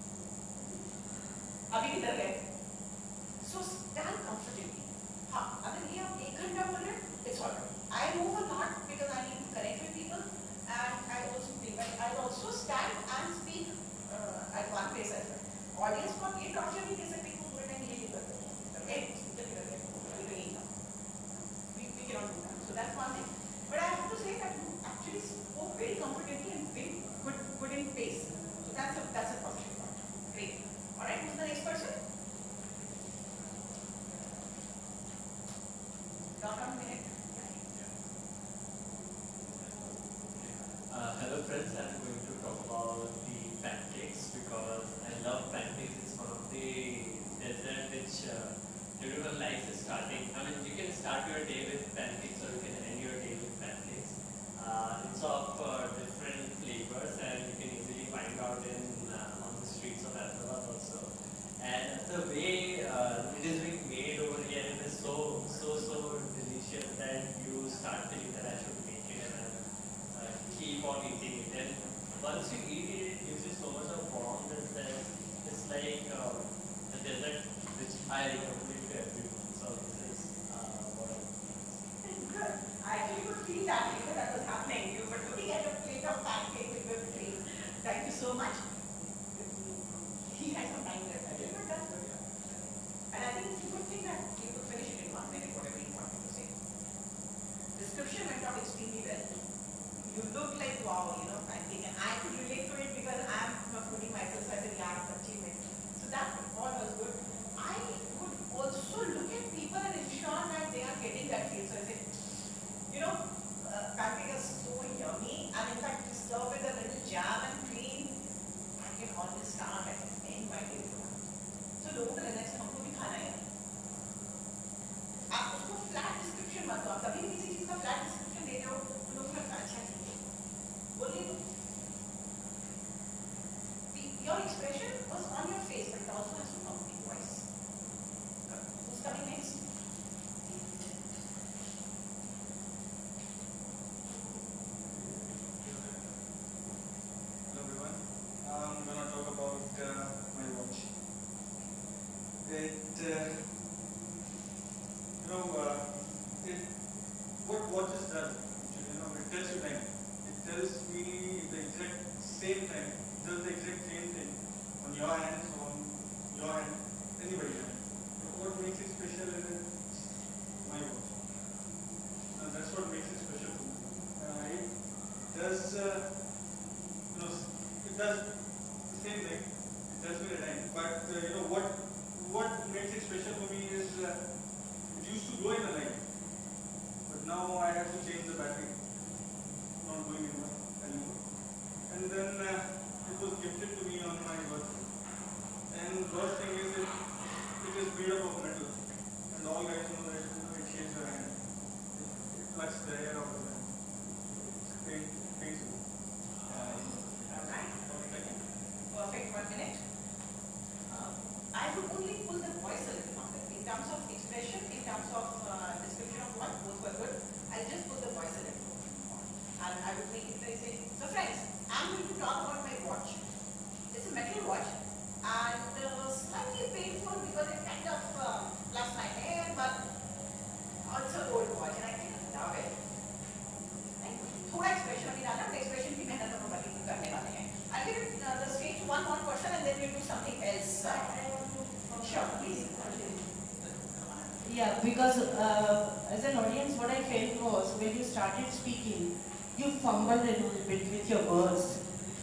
S2: अभी किधर गए so stand comfortably हाँ अगर ये आप 1 घंटा बोल रहे हैं it's alright I move a lot because I need to connect with people and I also think that I also stand and speak at one place as well audience को आप ये torture नहीं दे सकते कि पूरे टाइम ये करते हैं okay cannot do that. So that's one thing. But I have to say that you actually spoke very comfortably and very good in pace. So that's a positive part. Great. All right. Who's the next person? Down a minute.
S7: Hello friends. I'm going to talk about the pancakes because I love pancakes. It's one of the desserts which everyone likes starting. I mean, you can start your day with pancakes or you can end your day with pancakes. It's of different flavors and you can easily find out on the streets of Ahmedabad also. And the way it is being made over here, it is so delicious that you start thinking that I should make it and keep on eating it. And once you eat it, it gives you so much of warmth that it's like the dessert which I recommend to everyone. So this is what I think.
S2: Good. I actually could feel that was happening. You were looking at a plate of pancake with whipped cream. Thank you so much. He has some time left. And I think it's a good thing that you could finish it in 1 minute, whatever you wanted to say. Description went out extremely well. You look like wow, pancake, and I could relate to it because I'm a foodie myself, so I said, yeah, achievement. So that all was good. I would also look at people and ensure that they are getting that feel. So I said, pancake is so yummy, and in fact, to serve with a little jam and cream, I can always start at end my day. So लोगों को लगना है हमको भी खाना है. आप उसको flat description मत दो. आप कभी भी किसी चीज का flat description दे रहे हो, तो लोगों को लगता है अच्छा ठीक है. बोलिए तो. Your expression was on your face, but it also has to come in voice. Who's coming next?
S3: Hello everyone. I'm going to talk about my watch. what watch is done. It tells you time. It tells me the exact same time. It does the exact same thing on your hands, on your hand, anybody's hand. What makes it special is my watch. That's what makes it special for me. It does, it does the same thing. It tells me the time. But what makes it special for me is it used to glow in the night, but now I have to change the battery. Not going anymore. And then it was gifted to me on my birthday. And the first thing is it is made up of metal. And all guys know that it shaves your hand. It plucks the air out of the hand. It's painful.
S2: Alright. Perfect, 1 minute. I would only pull the voice a little longer. In terms of expression, in terms of description of what, both were good. I'll just pull the voice a little more. And I would make it very say, so friends, I'm going to talk about my watch. It's a metal watch and slightly painful because it kind of plucks my hair, but also old watch and I kind of love it. थोड़ा expression अभी डालना, expression की मेहनत हम लोग करने वाले हैं. I'll give it the stage to one more person and then we'll do something else. Sure, please.
S4: Yeah, because as an audience, what I felt was when you started speaking, you fumbled a little bit with your words.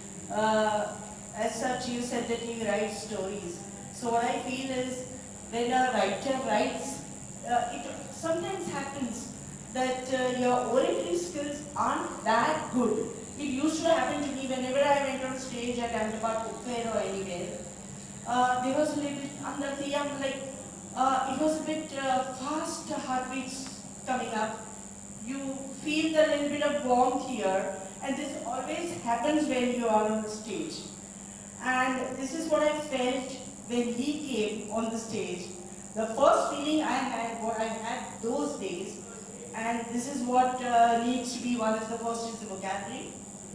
S4: As such, you said that you write stories. So what I feel is when a writer writes, it sometimes happens that your oratory skills aren't that good. It used to happen to me whenever I went on stage at Ahmedabad Book Fair or anywhere. There was a little bit under the it was a bit fast heartbeats coming up. You feel the little bit of warmth here, and this always happens when you are on the stage. And this is what I felt when he came on the stage. The first feeling I had, what I had those days, and this is what needs to be one of the first is the vocabulary.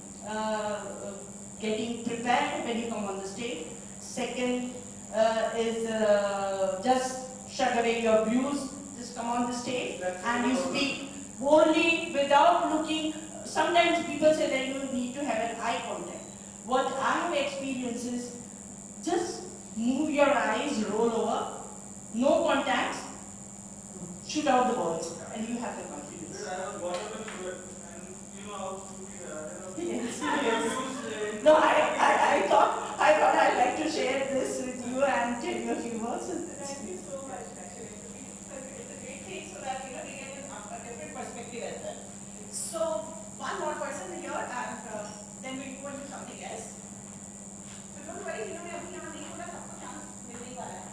S4: Getting prepared when you come on the stage. Second is just shut away your blues, just come on the stage and you speak boldly without looking. Sometimes people say that you need to have an eye contact. What I have experienced is just move your eyes, roll over, no contacts, shoot out the words, and you have the confidence.
S3: I have got up into it, and you know how to
S4: Yes, yes. No, I thought I'd like to share this with you and tell you a few words.
S2: Thank you so much, actually. It's a great thing so that we get a different perspective as well. So, one more person here and then we'll go into something else. So, don't worry, मैं अभी यहाँ नहीं होगा, सबको chance मिलने वाला है.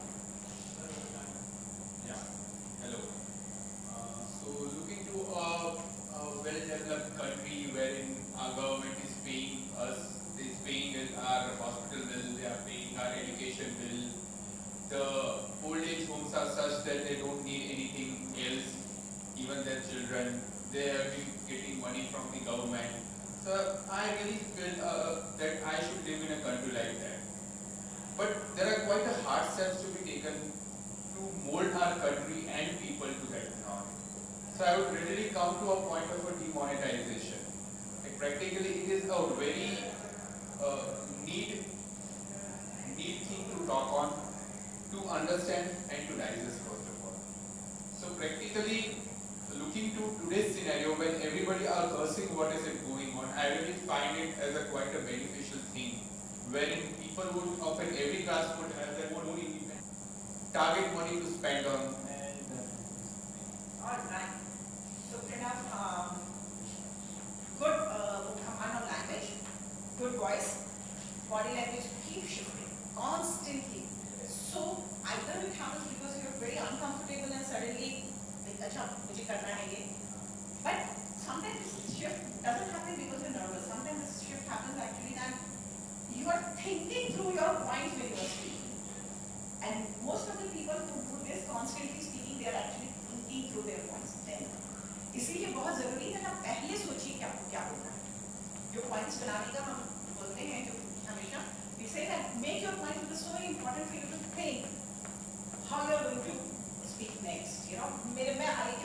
S8: Yeah, hello. So, looking to a well-developed country wherein our government is paying us, is paying our hospital bill, they are paying our education bill. The old age homes are such that they don't need anything else, even their children. They have been getting money from the government. So I really feel that I should live in a country like that. But there are quite a hard steps to be taken to mold our country and people to that norm. So I would really come to a point of a demonetization. Like practically it is a very need thing to talk on, to understand and to digest first of all. So practically looking to today's scenario when everybody are cursing what is it going on, I really find it as a quite a beneficial thing wherein people would often every class would have their own independent target money to spend on.
S2: Alright. So enough good command of language, good voice, body language keep shifting constantly. So either it happens because you're very uncomfortable and suddenly like अच्छा मुझे करना है ये. But sometimes this shift doesn't happen because you're nervous. Sometimes this shift happens actually that you are thinking through your points when you are speaking. And most of the people who do this constantly speaking, they are actually thinking through their points then. इसलिए बहुत जरूरी है ना पहले सोचिए क्या क्या बोलना है. जो points बनाने का हम बोलते हैं जो हमेशा we say that make your point because it's so important for you to think how you are going to speak next. You know मेरे मैं आगे क्या बोलूँगी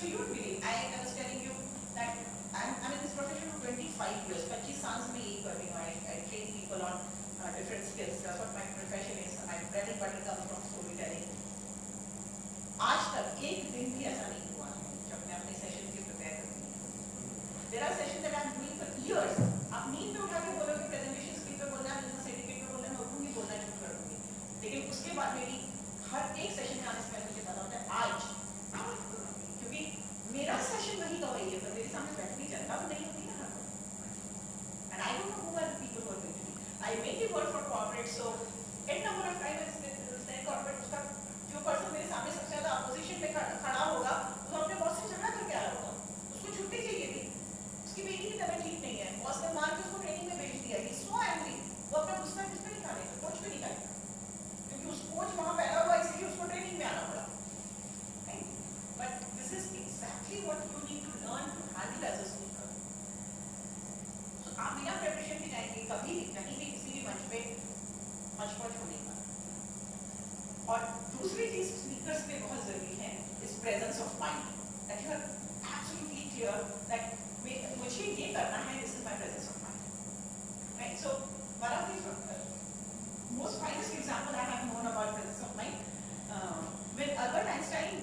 S2: So you would believe, I was telling you that I'm in this profession for 25 years, 25 साल से मैं यही कर रही हूँ. I train people on different skills. That's what my profession is. My bread and butter comes from storytelling. आज तक एक दिन भी ऐसा नहीं हुआ है जब मैं अपने सेशन के प्रिपेयर करती हूँ. There are sessions that I'm doing for years. आप नींद में उठा के बोलोगे प्रेजेंटेशन स्क्रीन पे बोलना है, बिजनेस एटिकेट पे बोलना है, मैं उठूंगी बोलना शुरू कर दूंगी. लेकिन उसके बाद मेरी हर एक सेशन में आने से पहले मुझे पता होता है आज, क्योंकि मेरा सेशन वही का वही है, पर मेरे सामने बैठने की जनता तो नहीं होती ना हर कोई. And I don't know who are the people who are going to be. I mainly work for corporate, so n number of times in corporate उसका जो पर्सन मेरे सामने सबसे ज़्यादा अपोजिशन में खड़ा होगा, तो अपने बॉस से झगड़ा करके आया होगा. उसको छुट्टी चाहिए थी, उसकी बेटी की तबीयत ठीक नहीं है, बॉस ने मार के उसको ट्रेनिंग में भेज दिया. He is so angry. वो अपना गुस्सा किस पे निकालेगा? कोच पे निकालेगा, क्योंकि उस कोच वहाँ पैदा हुआ इसलिए उसको ट्रेनिंग में आना पड़ा. But this is exactly what you need to learn to handle as a speaker. So आप बिना प्रिपरेशन के जाएंगे कभी भी कहीं भी किसी भी मंच पे मचपच होने का. और दूसरी चीज स्पीकर्स पे बहुत जरूरी है इस presence of mind. That you are absolutely clear that मुझे ये करना है. This is my presence of mind. Right. So one of the most finest example I have known about presence of mind when Albert Einstein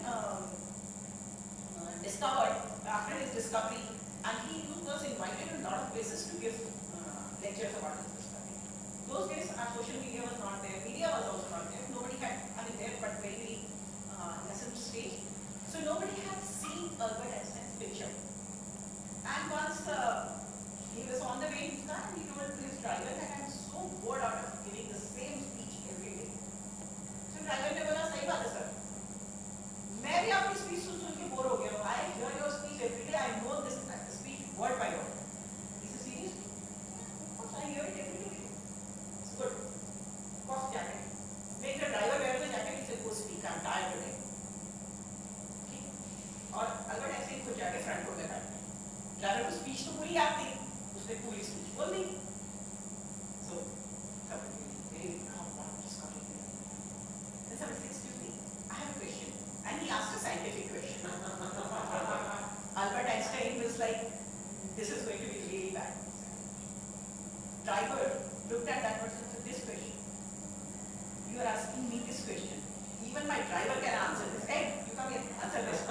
S2: discovered after his discovery, and he was invited to a lot of places to give lectures about his discovery. Those days our social media was not there, media was also not there. Nobody had, I mean, there but very nascent stage. So nobody had seen Albert Einstein's picture. And once he was on the way in his car, and he told his driver that I'm so bored out of giving the same speech every day. So driver ने बोला सही बात है sir, मैं भी आपकी speech सुन के bore हो गया हूँ. I hear your speech every day. I know this speech word by word. He said seriously? Of course I hear it every day. It's good. Cough jacket. Make the driver wear the jacket. He said go speak. I'm tired today. Okay. और Albert ऐसे खुद जाके front row में बैठ गए. Driver को speech तो पूरी याद थी, उसने पूरी स्पीच बोल दी. So very excuse me, I have a question. And he asked a scientific question. Albert Einstein was like, this is going to be really bad. Driver looked at that person and said, this question. You are asking me this question. Even my driver can answer this. Hey, you come here, answer this.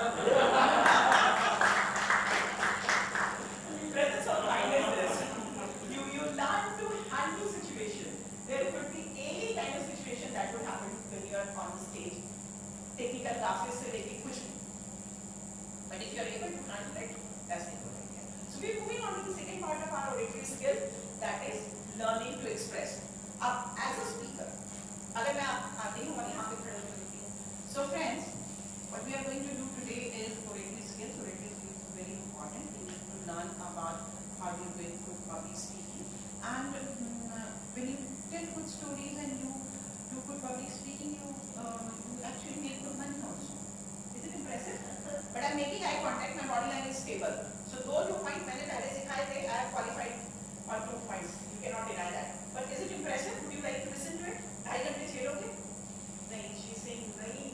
S2: Presence of mind is this. You learn to handle situation. There could be any kind of situation that would happen when you are on the stage. Technical classes से लेके कुछ भी. But if you are able to handle it, that's the important thing. So we are moving on to the second part of our oratory skill, that is learning to express. अब as a speaker, अगर मैं आती हूँ और यहाँ पे खड़े होकर देखती हूँ. So friends, what we are going to do today is oratory skills. Oratory skills is very important. You need to learn about how you do good public speaking. And when you tell good stories and you do good public speaking, you actually make good money also. Is it impressive? But I'm making eye contact, my body line is stable. So those who find मैंने पहले सिखाए थे, I have qualified on 2 points. You cannot deny that. But is it impressive? Would you like to listen to it? 2.5 घंटे झेलोगे? नहीं, she's saying नहीं.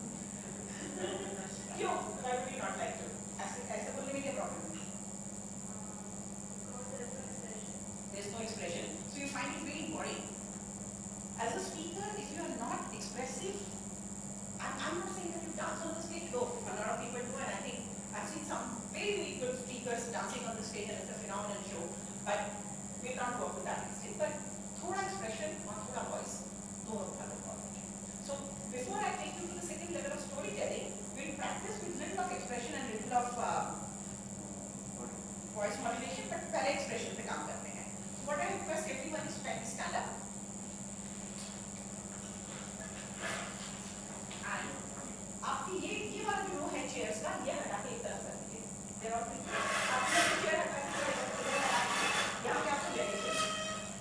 S2: क्यों? Why would you not like to? ऐसे बोलने में क्या problem है? There's no expression. So you find it very boring. As a speaker, if you are not expressive, I'm not saying that you dance on the stage. No, a lot of people do, and I think I've seen some very, very good speakers dancing on the stage, and it's a phenomenal show. But we can't work with that extent. But थोड़ा expression और थोड़ा voice, दोनों का important. So before I take you to the second level of storytelling, we'll practice with little of expression and little of voice modulation, but पहले expression पे काम करते हैं. So what I request everyone is to stand up. आपकी ये वाला जो रो है चेयर्स का, ये हटा के एक तरफ कर दीजिए. देयर आर आपने चेयर हटा के यहाँ पे आपको लगेगी.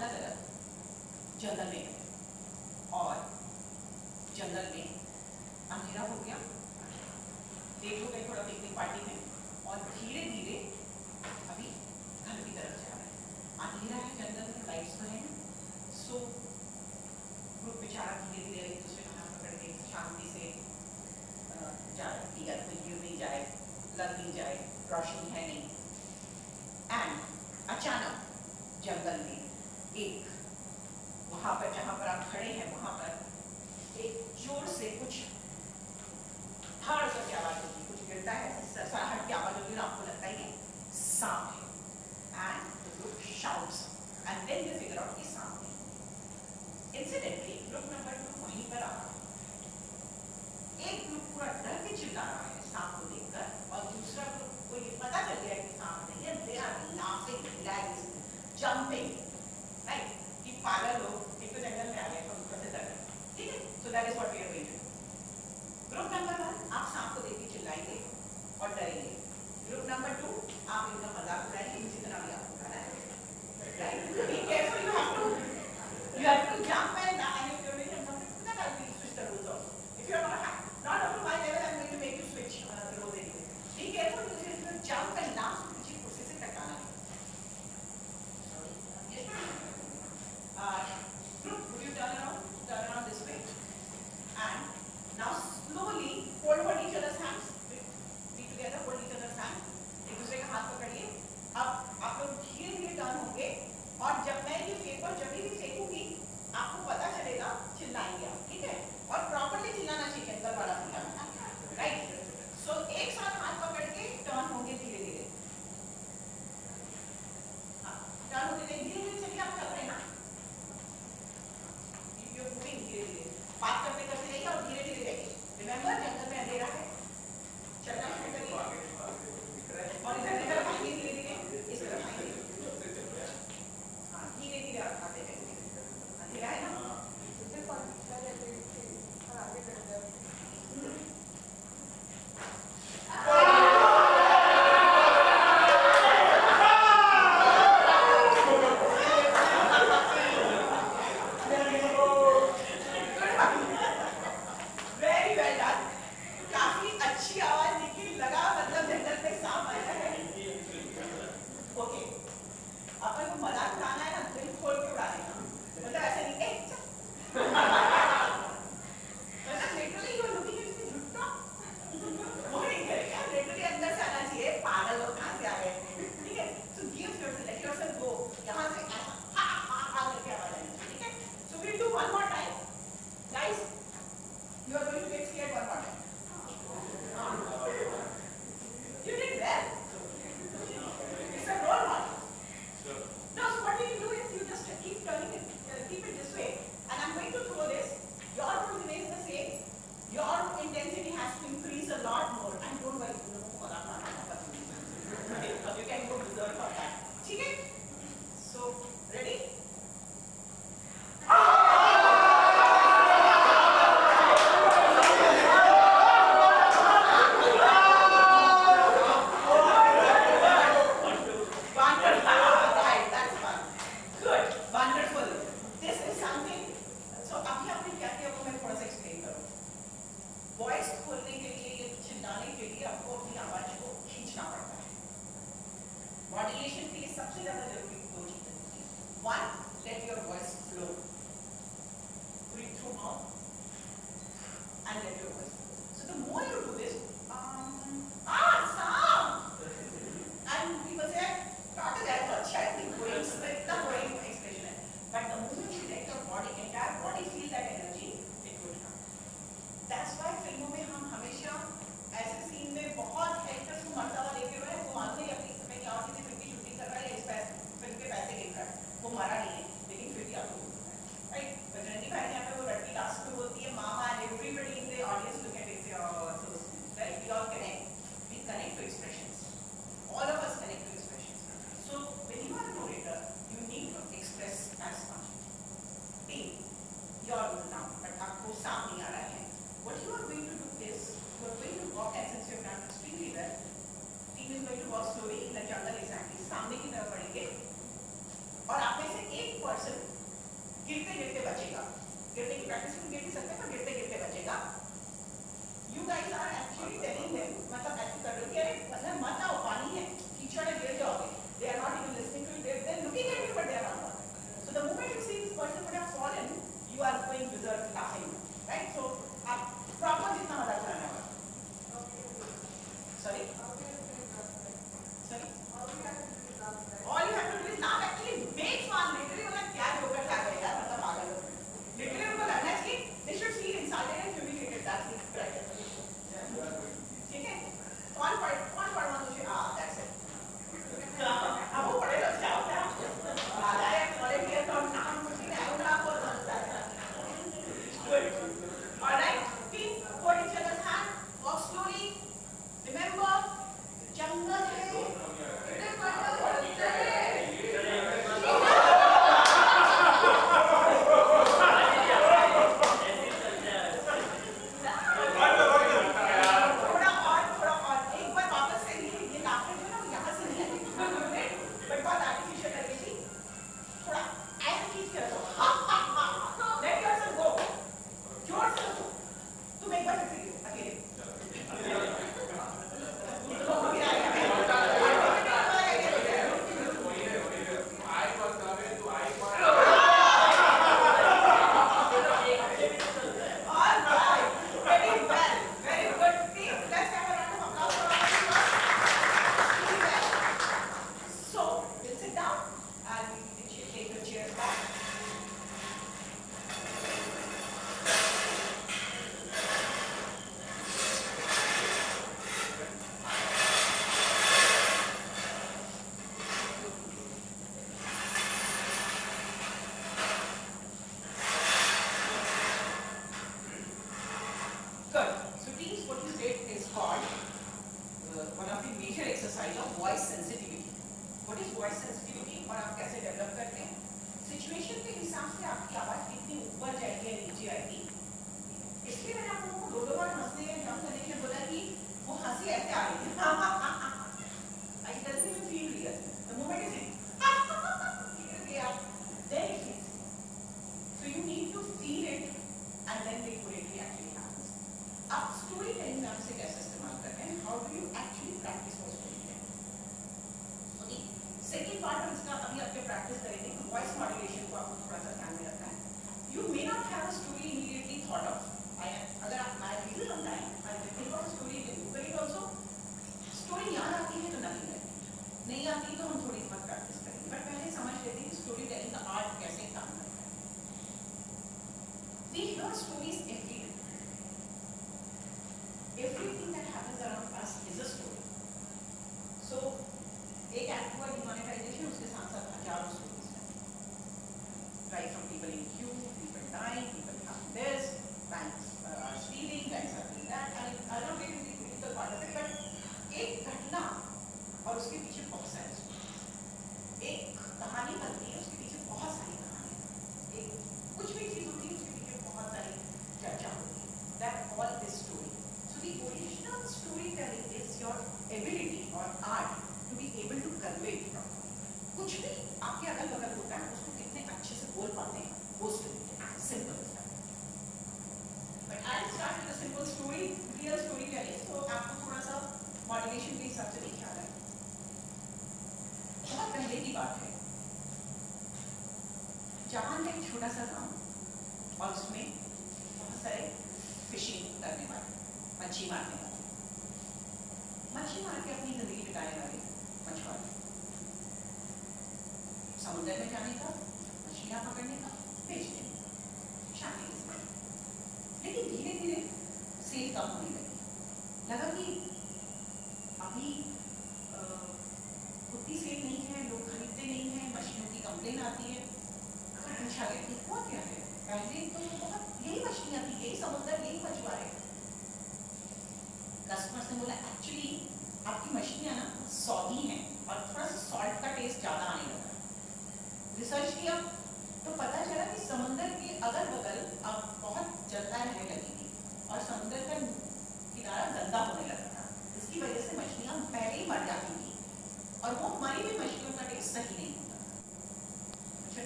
S2: अलग अलग जंगल में गए और जंगल में अंधेरा हो गया, लेट हो गए थोड़ा पिकनिक पार्टी में और धीरे धीरे अभी घर की तरफ जा रहे हैं। अंधेरा है जंगल में, लाइट्स तो है, सो ग्रुप बेचारा धीरे धीरे एक दूसरे का हाथ पकड़ के शांति से जा रहे हैं, या तो गिर नहीं जाए, लग नहीं जाए, रोशनी है नहीं। एंड अचानक जंगल में एक वहां पर जहां पर आप खड़े हैं वहां पर एक जोर से कुछ धाड़ की आवाज होती, कुछ गिरता है, सरसराहट की आवाज होती है, आपको लगता है ये सांप है। And the group shouts and then they figure out कि सांप है। इंसिडेंटली ग्रुप नंबर 2 वहीं पर आ रहा है। एक ग्रुप पूरा डर के चिल्ला रहा है सांप को देखकर और दूसरा ग्रुप को ये पता चल गया कि सांप नहीं है। They are laughing, jumping, right, कि पागल लोग एक तो जंगल में आ गए तो ऊपर से डर गए। ठीक है, so that is what we are going to do. Group number 1 आप सांप को देख के चिल्लाएंगे और डरेंगे। ग्रुप नंबर 2 आप इनका मजाक उड़ाएंगे जितना भी आपको उड़ाना है, right. Be careful, you have to jump and if you're making something that I'll be switch the rules also. If you're not up to my level, I'm going to make you switch the rules anyway. Be careful because if you jump and laugh, पीछे कुर्सी से टकराना है। Group, would you turn around this way, and now slowly hold each other's hands. Be together, hold each other's hands. एक दूसरे का हाथ पकड़िए। अब आप लोग धीरे धीरे टर्न होंगे और जब मैं ये पेपर जब भी फेंकूंगी आपको पता चलेगा, चिल्लाएंगे आप, ठीक है, और प्रॉपर्ली चिल्लाना चाहिए, अंदर वाला चिल्लाना, राइट। सो एक साथ हाथ पकड़ के टर्न होंगे धीरे धीरे। हाँ, टर्न होते धीरे धीरे चलिए, आप चल रहे हैं ना, यू मूविंग धीरे धीरे, बात करते करते रहिए और धीरे धीरे रहिए। रिमेंबर जंगल में अंधेरा है, चलना शुरू करिए और इधर की तरफ आएंगे धीरे धीरे, इस तरफ आएंगे, हाँ धीरे धीरे आते रहेंगे। अंधेरा है ना, वेरी वेल डन, काफी अच्छी आवाज निकली, लगा मतलब जंगल में सांप आया है। ओके, अपन को मजाक उड़ाना है ना, दिल खोल के उड़ा देना, मतलब ऐसे नहीं मतलब literally you are looking at me झुट्टा, वो नहीं करेगा, लिटरली अंदर से आना चाहिए, पागल लोग कहाँ से आ गए, ठीक है। So give yourself, let yourself go, यहाँ से ऐसा हा करके आवाज आनी चाहिए, ठीक है। So we do one more time guys, you are going to get scared one more time. You did well. It's a role model. No, so what you do is you just keep turning it, keep it this way, and I'm going to throw this. Your role remains the same. Your intensity has to increase a lot more, and don't worry, you can go reserve for that. ठीक है? So ready? Modulation के लिए सबसे ज्यादा जरूरी 2 चीजें होती हैं। 1, let your voice flow, breathe through mouth and let your voice flow. So the more you do this, sound, and people say not that much, I think going इतना boring expression है, but the moment you let your body, entire body feel that energy, it will come. That's why फिल्मों में हम हमेशा ऐसे scene में बहुत actors को मरता हुआ देखे हुए हैं, वो मानते हैं अपनी कहीं और किसी फिल्म की शूटिंग कर रहा है या इस फिल्म के पैसे गिन रहा है, वो मरा नहीं है, लेकिन फिर भी आपको राइट। बजरंगी भाई यहाँ पे वो लड़की लास्ट में बोलती है मामा, and everybody in the audience person गिरते गिरते बचेगा, गिरने की प्रैक्टिस में गिर भी सकते हैं पर गिरते गिरते बचेगा। You guys are actually telling them, मतलब ऐसे कर रहे हो कि अरे मतलब मत आओ, पानी है, कीचड़ है, गिर जाओगे. They are not even listening to it. They are looking at you, but they are not bothered. So the moment you see this person would have fallen, you are going berserk laughing, right? So आप proper जितना मजाक बनाना होगा. Sorry? Sorry? All you have to do is laugh. Actually make fun. Literally मतलब क्या joker था यार, मतलब पागल हो. Literally उनको लगना है कि they should feel insulted and humiliated. That's the correct definition. ठीक है? कौन पढ़ना तुझे? That's it. अब वो पढ़े लोग क्या होता है? आधा एक volunteer तो नाम मुझे नहीं आऊँगा वो समझता है. Good. All right. Please hold each other's hand. Walk slowly. Remember, जंगल है.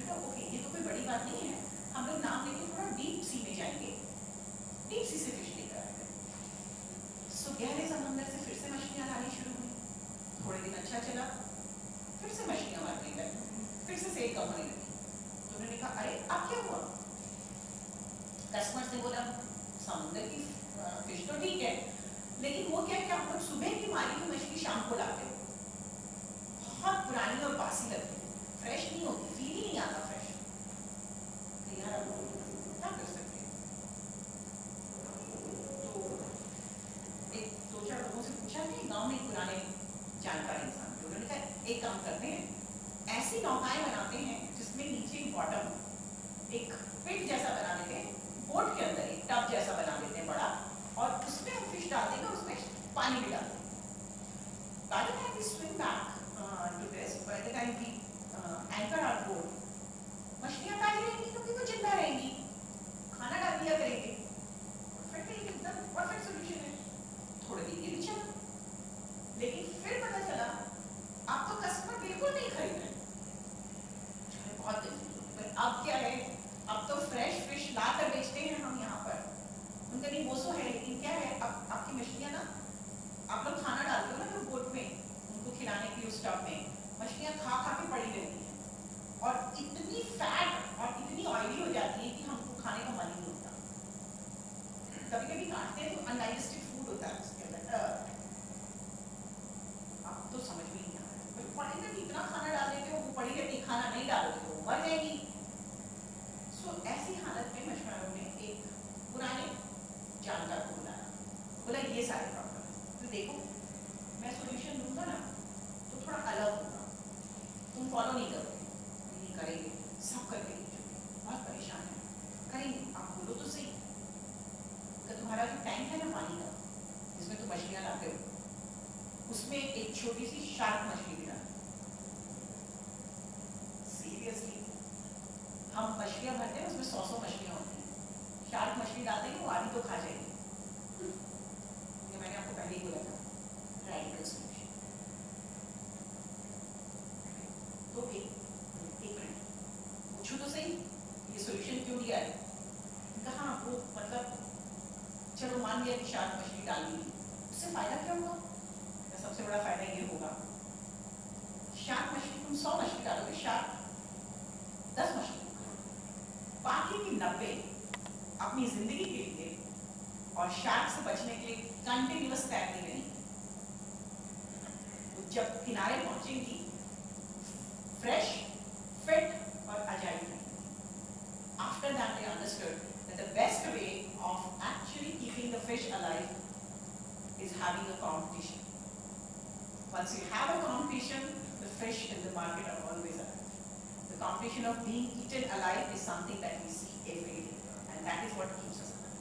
S2: मैंने कहा ओके ये तो कोई बड़ी बात नहीं है, हम लोग नाम लेके थोड़ा डीप सी में जाएंगे, डीप सी से फिश लेकर आए थे। सो गहरे समंदर से फिर से मछलियाँ लानी शुरू हुई, थोड़े दिन अच्छा चला, फिर से मछलियाँ मारने गए, फिर से सेल कम होने लगी। तो उन्होंने कहा अरे अब क्या हुआ? कस्टमर से बोला समुद्र की फिश तो ठीक है, लेकिन वो क्या आप लोग सुबह की मारी हुई मछली शाम को लाते हो, बहुत पुरानी और बासी लगती है, फ्रेश नहीं होती, फील ही नहीं आता फ्रेश। तो यार अब क्या कर सकते हैं? तो एक दो चार लोगों से पूछा कि गांव में पुराने जानकार इंसान थे, उन्होंने कहा एक काम करते हैं, ऐसी नौकाएं बनाते हैं जिसमें नीचे बॉटम एक पिट जैसा बना देते हैं, बोट के अंदर एक टब जैसा बना देते हैं बड़ा, और उसमें हम फिश डाल देंगे, उसमें पानी भी डाल देंगे। By the time we swim back to this, by the time we anchor our boat, मछलियाँ ताजी रहेंगी क्योंकि वो जिंदा रहेंगी, खाना डाल दिया करेंगे, परफेक्ट सोल्यूशन है। थोड़े दिन ये भी चला, लेकिन फिर पता चला अब तो कस्टमर बिल्कुल नहीं खरीद रहे, बहुत दिन। अब क्या है, अब तो फ्रेश फिश ला कर बेचते हैं हम यहाँ पर, उनका नहीं वो सो है, लेकिन क्या है अब आपकी मछलियाँ ना, आप लोग खाना डालते हो ना जो बोट में उनको खिलाने के लिए उस टब में, मछलियाँ खा खा के पड़ी रहती हैं और इतनी फैट और इतनी ऑयली हो जाती है कि हमको खाने का मन ही नहीं होता। कभी कभी काटते हैं तो अनडाइजेस्टेड फूड होता है उसके अंदर, अब तो समझ में नहीं आ रहा है, पड़ी रहती, इतना खाना डाल देते हो वो पड़ी रहती, खाना नहीं डालोगे तो मर जाएगी। सो ऐसी हालत में मछुआरों ने एक पुराने जानकार को बुलाया, बोला ये सारे प्रॉब्लम है, तो देखो मैं सोल्यूशन दूंगा ना तो थोड़ा अलग होगा, तुम फॉलो नहीं करोगे, नहीं करेंगे, सब करके बहुत परेशान है, करेंगे, आप बोलो तो सही। तो तुम्हारा जो टैंक है ना पानी का जिसमें तुम मछलियाँ लाते हो, उसमें एक छोटी सी शार्क मछली भी डालो। सीरियसली हम मछलियाँ भरते हैं, उसमें 100 मछलियाँ होती हैं, शार्क मछली डालते हैं वो आधी तो खा जाएगी। ये मैंने आपको पहले ही बोला था, रेडिकल सोल्यूशन। तो एक मिनट पूछो तो सही, ये सोल्यूशन क्यों दिया है? कहा वो मतलब चलो मान लिया कि शार्क मछली डाल दी, उससे फायदा क्या होगा? सबसे बड़ा फायदा ये होगा, शार्क मछली तुम 100 मछली डालोगे, शार्क 10 मछली, बाकी की 90 अपनी जिंदगी के लिए और शार्क से बचने के लिए कंटिन्यूअस तैरती रहेंगी। तो जब किनारे पहुंचेंगी फ्रेश, फिट और अजाइब रहेंगी। After that they understood that the best way of actually keeping the fish alive is having a competition. Once you have a competition, the fish in the market are always alive. The competition of being eaten alive is something that we see every day, and that is what keeps us alive.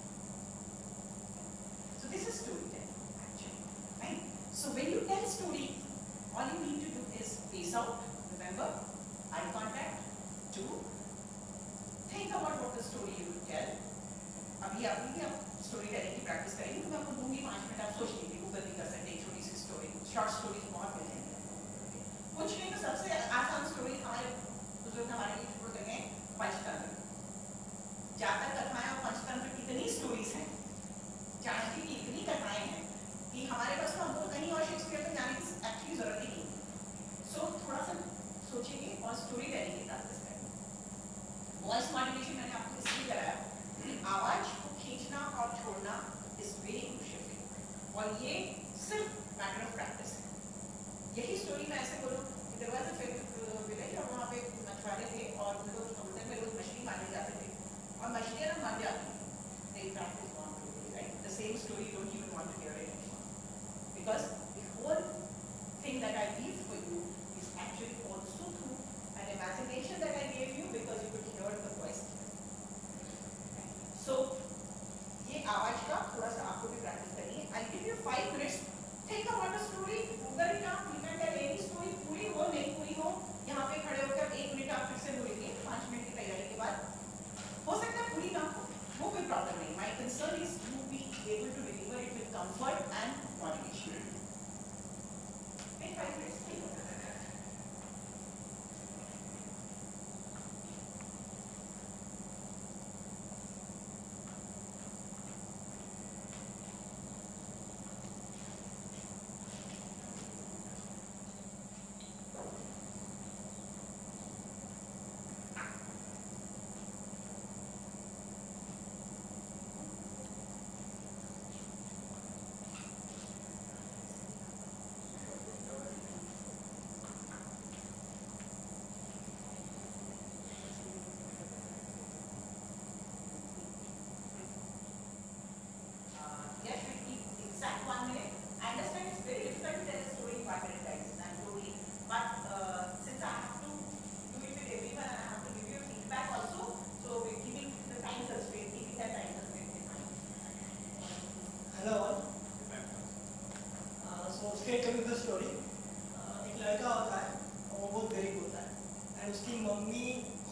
S2: So this is storytelling, actually, right? So when you tell story, all you need to do is face out, remember, eye contact, 2, think about what the story you will tell. अभी आप story telling की practice करेंगे तो मैं आपको दूंगी 5 minute, आप सोच लीजिए, गूगल भी कर सकते हैं, छोटी सी स्टोरी, शॉर्ट स्टोरीज बहुत मिल जाएंगी। कुछ नहीं तो सबसे आसान स्टोरी हमारे बुजुर्ग हमारे लिए छोड़ गए हैं, पंचतंत्र। जातक कथाएं और पंचतंत्र की इतनी स्टोरीज हैं, चाणक्य की इतनी कथाएं हैं कि हमारे पास तो हमको कहीं और शेक्सपियर तक जाने की एक्चुअली जरूरत ही नहीं। सो थोड़ा सा सोचेंगे और स्टोरी टेलिंग की प्रैक्टिस करेंगे। वॉइस मॉड्यूलेशन मैंने आपको इसलिए कराया कि आवाज को खींचना और छोड़ना इज वेरी क्रूशियल, और ये सिर्फ मैटर ऑफ प्रैक्टिस है। यही स्टोरी मैं ऐसे बोलूँ कि देयर वाज अ विलेज और वहाँ पे मछुआरे थे और उन लोग समुद्र में रोज मछली मारने जाते थे और मछलियाँ ना मर जाती थी। They practice on right? The same story you don't even want to hear it anymore, because the whole thing that I leave for you is actually also through an imagination that I gave you because you could hear the voice. So ये आवाज का थोड़ा सा आपको भी practice करनी है। I'll give you 5 minutes. Think about a story. Google it up. You can tell any story, पूरी हो नहीं पूरी हो, यहाँ पे खड़े होकर 1 मिनट आप फिर से बोलेंगे 5 मिनट की तैयारी के बाद। हो सकता है पूरी ना हो, वो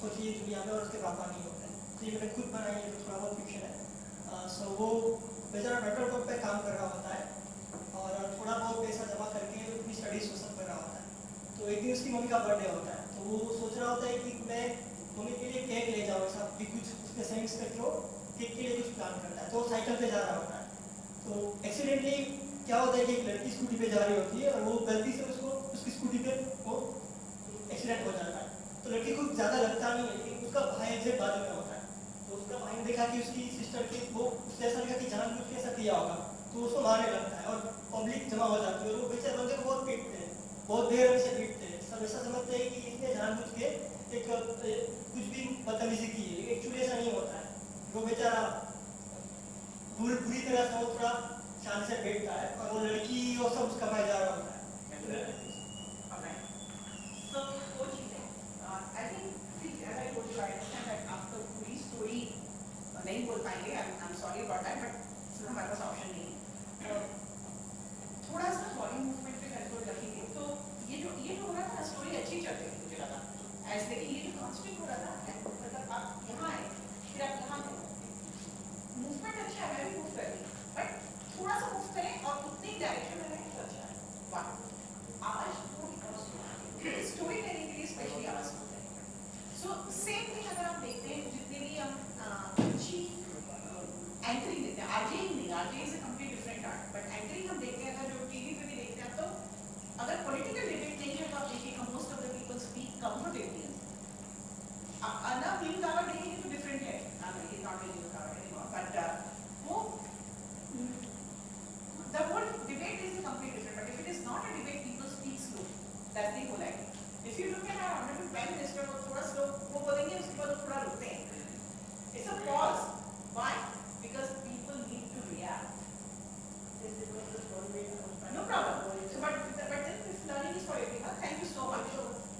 S9: होती है दुनिया में और उसके पापा नहीं होते हैं। तो ये मैंने खुद बनाई है, तो थोड़ा बहुत फिक्शन है। सो वो बेचारा पेट्रोल पंप पे काम कर रहा होता है और थोड़ा बहुत पैसा जमा करके अपनी स्टडीज को सब कर रहा होता है। तो एक दिन उसकी मम्मी का बर्थडे होता है, तो वो सोच रहा होता है कि मैं मम्मी के लिए केक ले जाऊँ, ऐसा भी कुछ उसके सेविंग्स करके वो केक के लिए कुछ प्लान करता है। तो वो साइकिल पे जा रहा होता है, तो एक्सीडेंटली क्या होता है कि एक लड़की स्कूटी पे जा रही होती है और वो गलती से उसको उसकी स्कूटी पे वो एक्सीडेंट हो जाता है। तो लड़की को ज़्यादा लगता नहीं है, लेकिन उसका भाई एग्जैक्ट बाजू में होता है। तो उसका भाई ने देखा कि उसकी सिस्टर के वो उससे ऐसा लगा कि जानबूझ के ऐसा किया होगा, तो उसको मारने लगता है और पब्लिक जमा हो जाती है और वो बेचारे बंदे को बहुत पीटते हैं, बहुत देर से पीटते हैं। सब ऐसा समझते हैं कि इसने जानबूझ के एक कुछ भी बदतमीजी की है, लेकिन एक्चुअली ऐसा नहीं होता है। वो बेचारा बुरी तरह से वो थोड़ा शांति से बैठता है और वो लड़की और सब उसका भाई जा रहा होता है।
S2: So, दो चीजें, I think, as I told you, I understand that आपको पूरी स्टोरी नहीं बोल पाएंगे, I'm sorry about that, but फिर हमारे पास ऑप्शन नहीं है। थोड़ा सा बॉडी मूवमेंट पे कंट्रोल रखेंगे, तो ये जो हो रहा था ना, स्टोरी अच्छी चल रही थी मुझे लगा, ऐसे लेकिन ये जो कॉन्स्टेंट हो रहा था, मतलब आप यहाँ आए, फिर आप यहाँ गए, मूवमेंट अच्छा है, मैं भी मूव कर रही, बट थोड़ा सा मूव करें और उतनी डायरेक्शन में रहें तो अच्छा है। वाह, आवाज स्टोरी टेलिंग के लिए स्पेशली आवाज होता है। सो सेम थिंग अगर आप देखते हैं, जितने भी हम अच्छी एंकरिंग देते हैं, आरजेइंग नहीं, RJing is a complete different art, but anchoring हम देखते हैं, अगर जो टीवी पे भी देखते हैं, तो अगर पॉलिटिकल डिबेट नहीं है तो आप देखिएगा most of the people speak comfortably. आप अना नील कावड़ देखेंगे तो डिफरेंट है, is not Neel Kawad anymore, but वो the whole debate is completely different, but if it is not a debate, people speak slow. That's the whole idea. If you look at our honorable Prime Minister, वो थोड़ा slow वो बोलेंगे, उसके बाद वो थोड़ा रुकते हैं. It's a pause. Why? Because people need to react. No problem. So, but this learning is for everyone. Thank you so much.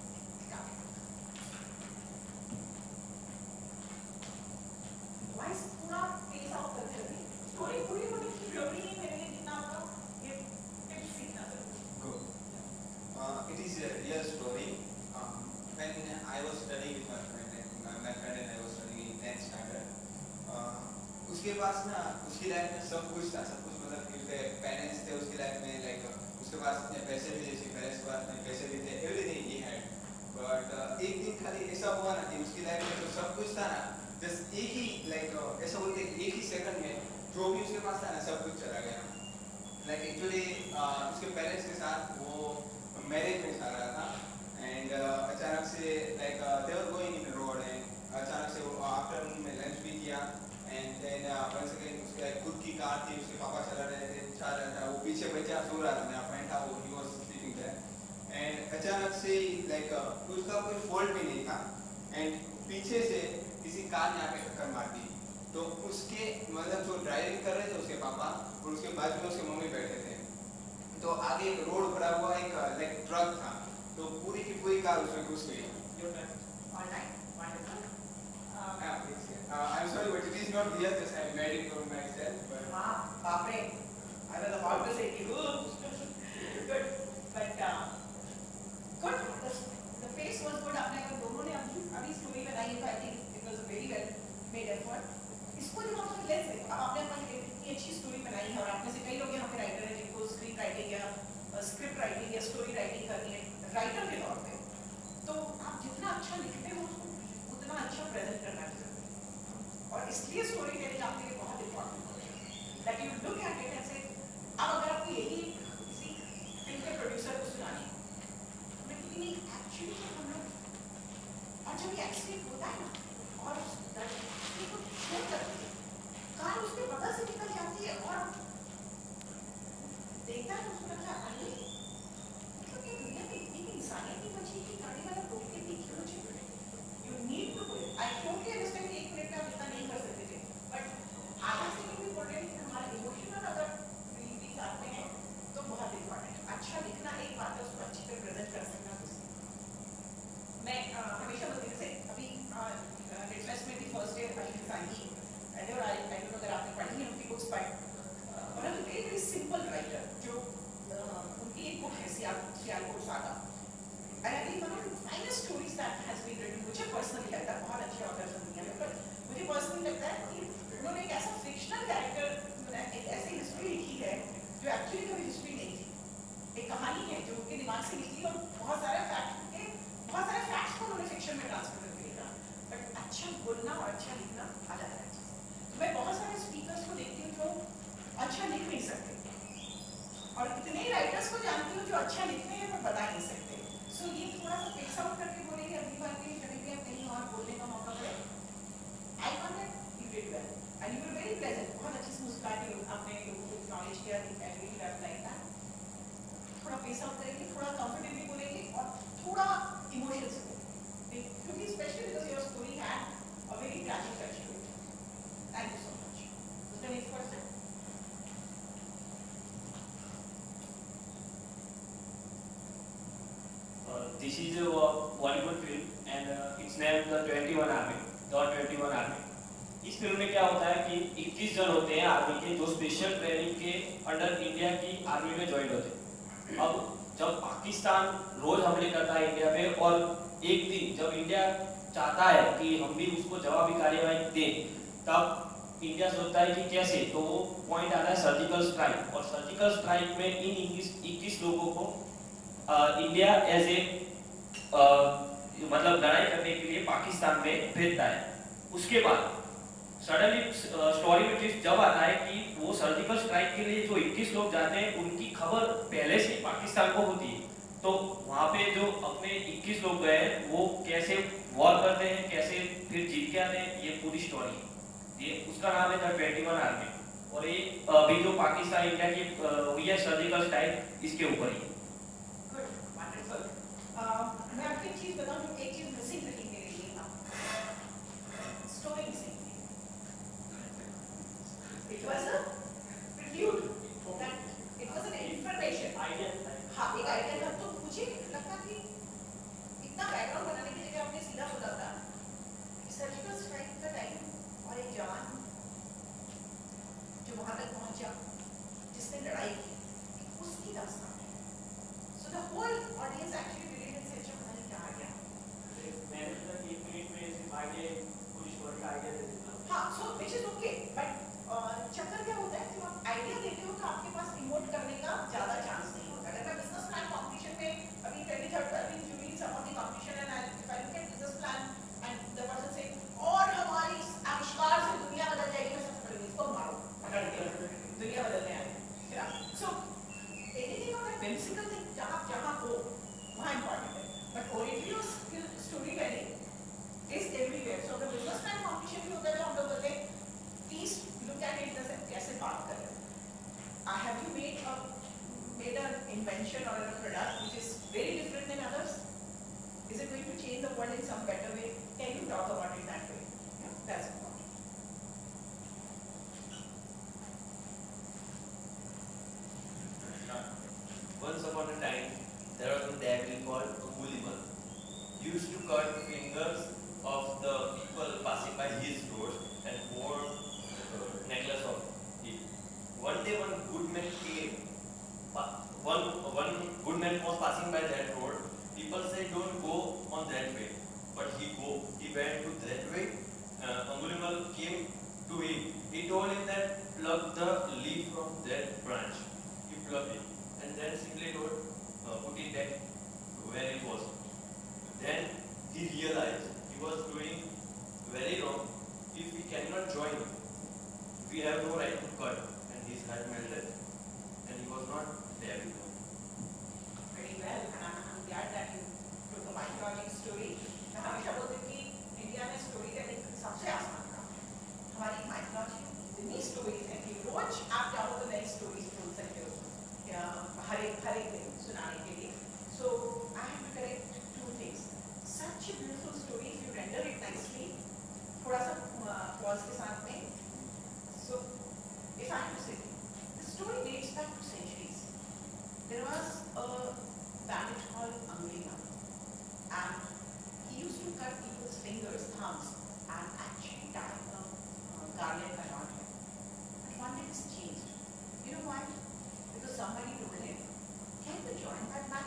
S2: Why is पूरा pace out करते हैं? Story पूरी होनी जरूरी नहीं मेरे लिए जितना आपका ये tips सीखना जरूरी।
S10: It is a real story. When I was studying with my friend and I was studying in 10th standard. उसके पास ना उसकी लाइफ में सब कुछ था, सब कुछ मतलब उसके पेरेंट्स थे उसकी लाइफ में, लाइक उसके पास इतने पैसे भी थे, उसके पेरेंट्स के पास इतने पैसे भी थे, एवरीथिंग ही हैड। बट एक दिन खाली ऐसा हुआ ना कि उसकी लाइफ में तो सब कुछ था ना, जस्ट एक ही लाइक ऐसा बोलते एक ही सेकंड में जो भी उसके पास था ना सब कुछ चला गया। लाइक एक्चुअली उसके पेरेंट्स के साथ वो मैरिज में जा रहा था एंड अचानक से like they were going in road and अचानक से वो आफ्टरनून में लंच भी किया एंड देन वंस अगेन उसके खुद की कार थी, उसके पापा चला रहा था, वो पीछे बच्चा सो रहा था, मेरा फ्रेंड था वो, he was sleeping there and अचानक से लाइक उसका कोई फॉल्ट भी नहीं था एंड पीछे से किसी कार ने आके टक्कर मार दी। तो उसके मतलब जो ड्राइविंग कर रहे थे उसके पापा और उसके बाजू में उसके मम्मी बैठे थे, तो आगे एक रोड भरा हुआ एक लाइक ट्रक था, तो पूरी की पूरी कार उसमें घुस गई। I'm sorry, but it is not real. Just I made it for myself. But
S2: बाप रे, I was about to say good, but good. The face was good. आपने अगर दोनों ने अभी स्टोरी बनाई है तो I think it was a very well made effort. इसको जब आप लेट्स से अब आपने अपनी इतनी अच्छी स्टोरी बनाई है और आप में से कई लोग यहाँ पे राइटर हैं जिनको स्क्रीन राइटिंग या स्क्रिप्ट राइटिंग या स्टोरी राइटिंग करनी है राइटर के तौर पे, तो आप जितना अच्छा लिखते हो उतना अच्छा प्रेजेंट करना चाहिए और इसलिए स्टोरी टेलिंग आपके लिए बहुत इंपॉर्टेंट है that you look at it and से अब अगर आपको यही किसी फिल्म के प्रोड्यूसर को सुनानी लेकिन एक्चुअली हम लोग और जब ये एक्सीडेंट होता है ना और को छोड़ करती है कार उसके बगल से निकल जाती है और देखता है तो उसको लगता है अरे मतलब ये दुनिया में इतनी इंसानियत नहीं बची कि गाड़ी वाला रोक के देख लो चाहिए you need to do it I totally understand कि 1 मिनट में आप इतना नहीं कर सकते थे बट आधा सेकंड भी बोल रहे हैं कि हमारे इमोशनल अगर फीलिंग्स आते हैं तो बहुत इंपॉर्टेंट है। अच्छा लिखना एक बात है, उसको अच्छी तरह प्रेजेंट कर सकना दूसरी। मैं हमेशा बोलती जैसे अभी GujLitFest में भी फर्स्ट डे आई सांगी एंड आई डोंट नो अगर आपने पढ़ी है उनकी books but one of the very very simple writer जो उनकी एक बुक है Sialkot saga and I think one of the finest अच्छा बोलना और अच्छा लिखना अलग अलग चीज़ है। तो मैं बहुत सारे स्पीकर्स को देखती हूँ जो अच्छा लिख नहीं सकते और इतने राइटर्स को जानती हूँ जो अच्छा लिखते हैं पर बता नहीं सकते। सो ये थोड़ा सा फिक्स आउट करके बोलेंगे अगली बार के लिए जब भी आप कहीं और बोलने का मौका मिले। I contact you did well and you were very pleasant, बहुत अच्छी से मुस्कुराती हो, आपने लोगों को एक्नॉलेज किया, I really love like that. थोड़ा पेस आउट करेंगे, थोड़ा कंफर्टेबली बोलेंगे और थोड़ा इमोशन से बोलेंगे, क्योंकि specially because your story had a very tragic touch to it. Thank you so much. उसका next person.
S11: This is a Bollywood film and it's named the 21 Army, the 21 Army. इस film में क्या होता है कि 21 जन होते हैं आर्मी के जो स्पेशल ट्रेनिंग के अंडर इंडिया की आर्मी में ज्वाइन होते हैं। अब जब पाकिस्तान रोज हमले करता है इंडिया पे और एक दिन जब इंडिया चाहता है कि हम भी उसको जवाबी कार्यवाही दें, तब इंडिया सोचता है कि कैसे, तो वो पॉइंट आता है सर्जिकल स्ट्राइक। और सर्जिकल स्ट्राइक में इन 21 लोगों को इंडिया एज ए मतलब लड़ाई करने के लिए पाकिस्तान में भेजता है। उसके बाद सडनली स्टोरी में ट्विस्ट जब आता है कि वो सर्जिकल स्ट्राइक के लिए जो 21 लोग जाते हैं उनकी खबर पहले से पाकिस्तान को होती है। तो वहाँ पे जो अपने 21 लोग गए वो कैसे वॉर करते हैं, कैसे फिर जीत के आते हैं, ये पूरी स्टोरी है। ये उसका नाम है द 21 आर्मी और ये अभी जो पाकिस्तान इंडिया की हुई है सर्जिकल स्ट्राइक इसके ऊपर ही।
S2: Good, wonderful. मैं आपको एक चीज़ बताऊँ, जो एक चीज़ मिसिंग रही मेरे लिए, story missing. It was a prelude, that it was an information. हाँ, एक आइडिया था। तो मुझे लगता कि इतना बैकग्राउंड बनाने की जगह आपने सीधा बोला था सर्जिकल स्ट्राइक का टाइम और एक जवान जो वहाँ तक पहुँचा, जिसने लड़ाई की, उसकी दास्तान है। So the whole audience actually related से अच्छा पता नहीं क्या आ गया।
S11: मैंने तो 1 मिनट में सिर्फ आइडिया पूरी स्टोरी का आइडिया दे देता हूँ।
S2: हाँ, so which is okay, but चक्कर क्या होता है, जब आप आइडिया देते हो तो आपके पास इमोट करने का ज्यादा चांस नहीं होता। अगर मैं बिजनेस प्लान कॉम्पिटिशन में अभी 23rd आई मीन जूली some of the competition and if I look at business plan and the person से और हमारी आविष्कार से दुनिया बदल जाएगी, मैं सबसे पहले इसको मारो पकड़ के दुनिया बदलने आए। So anything of that whimsical thing जहाँ हो वहाँ इंपॉर्टेंट है, but original story telling is everywhere. So अगर बिजनेस प्लान कॉम्पिटिशन भी होता है तो हम लोग बोलते हैं प्लीज look at it जैसे कैसे बात कर रहे हो। Have you made an invention or a product which is very different than others? Is it going to change the world in some better way? Can you talk about it that way? Yeah, that's important.
S11: Once upon a time, there was a devil called Gulliman. He used to cut fingers of the people passing by his road and wore necklace of it. One day, one good man came. One good man was passing by that road. People said, "Don't go on that way," but he went to that way. Angulimal came to him. He told him that pluck the leaf from that branch. He plucked it, and then simply told, put it back where it was. Then he realized he was doing very wrong. If we cannot join, we have no right to cut, and his heart melted, and he was not there with them.
S2: Very well, and I'm glad that you took a mythological story. मैं हमेशा बोलती हूँ कि India में story telling सबसे आसान काम है। हमारी माइथोलॉजी इतनी स्टोरीज हैं कि रोज आप चाहो तो नई स्टोरीज बोल सकते हो हर एक दिन सुनाने के लिए। So I have to correct two things. Such a beautiful story if you render it nicely. थोड़ा सा pause के साथ में. So if I have to say, the story dates back to centuries. There was a bandit called Anglina, and he used to cut people's fingers, thumbs, and actually tie a garland around him. But one day this changed. You know why? Because somebody told him, "Can you join that man?"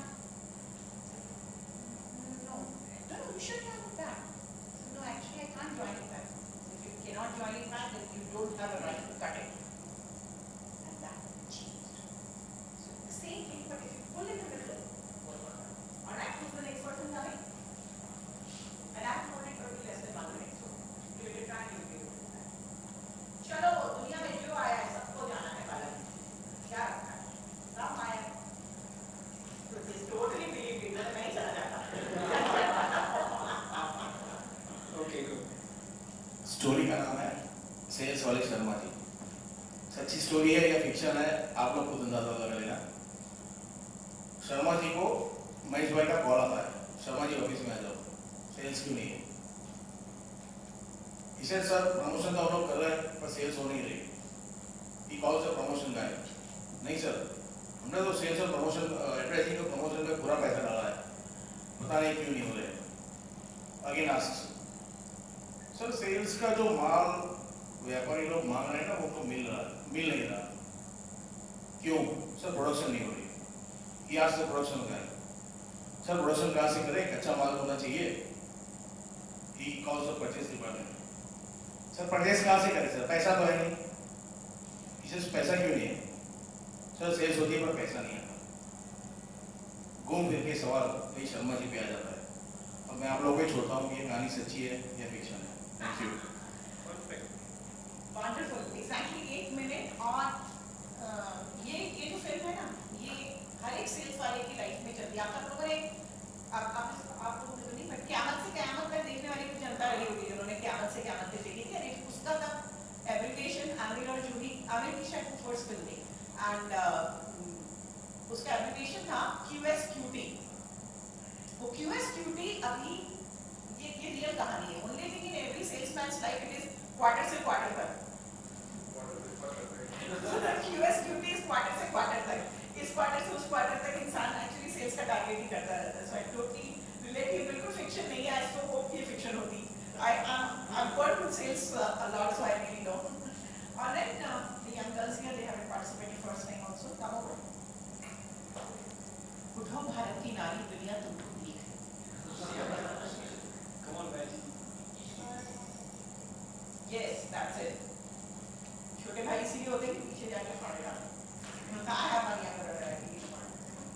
S2: No, you should join it back. No, actually I can't join it back. If you cannot join it back, then you don't have a right to cut it. And that changed. So the same thing, but if you pull it a little, alright, who's the next person coming? And I've told it early less than 1 minute, so
S3: Okay, good.
S5: Story का नाम है sales वाले शर्मा जी। सच्ची story है या fiction है आप लोग खुद अंदाजा लगा लेना। शर्मा जी को महेश भाई का कॉल आता है, शर्मा जी ऑफिस में आ जाओ, सेल्स क्यों नहीं है? इसे सर प्रमोशन तो हम लोग कर रहे हैं पर सेल्स हो नहीं रही। ही कॉल सर प्रमोशन का है। नहीं सर, हमने तो सेल्स और प्रमोशन एडवर्टाइजिंग और प्रमोशन में पूरा पैसा डाला है, पता नहीं क्यों नहीं हो रहे। अगेन आस्क सर, सेल्स का जो माल व्यापारी लोग मांग रहे हैं ना वो तो मिल नहीं रहा। क्यों? सर प्रोडक्शन नहीं हो रही। यहाँ से प्रोडक्शन होता है। सर प्रोडक्शन कहाँ से करें? कच्चा माल होना चाहिए। He call sir purchase department. Sir purchase कहाँ से करें सर? पैसा तो है नहीं। इसे पैसा क्यों नहीं है? सर सेल्स होती है पर पैसा नहीं आता। घूम फिर के सवाल वही शर्मा जी पे आ जाता है। और मैं आप लोगों को छोड़ता हूँ कि ये कहानी सच्ची है या फिक्शन है। Thank you.
S2: Wonderful, exactly 1 minute. और ये जो फिल्म है ना, ये हर एक सेल्स वाले की लाइफ में चलती है। आप लोगों ने आप लोगों ने तो नहीं, बट क़यामत से क़यामत तक देखने वाली कुछ जनता रही होगी जिन्होंने क़यामत से क़यामत तक देखी थी। अरे उसका तब एप्लीकेशन आमिर और जूही, आमिर की शायद फर्स्ट फिल्म थी, एंड उसका एप्लीकेशन था QSQT। वो QSQT अभी ये रियल कहानी है। Only thing in every salesman's life it is quarter से क्वार्टर तक। QSQT इज क्वार्टर से क्वार्टर तक। इस क्वार्टर से उस क्वार्टर तक इंसान एक्चुअली सेल्स का टारगेट ही करता रहता है। So I totally relate. ये बिल्कुल फिक्शन नहीं है। आई सो होप ये फिक्शन होती। I'm worked with sales a lot, so I really know. All right, the young girls here, they haven't participated first time also. Come over. उठो भारत की नारी, दुनिया तुमको देख रही।
S3: Come on, Baji.
S2: Yes, that's it. छोटे भाई इसीलिए होते हैं कि पीछे जाके खड़े रहते हैं। I have my younger brother, I think he's fine.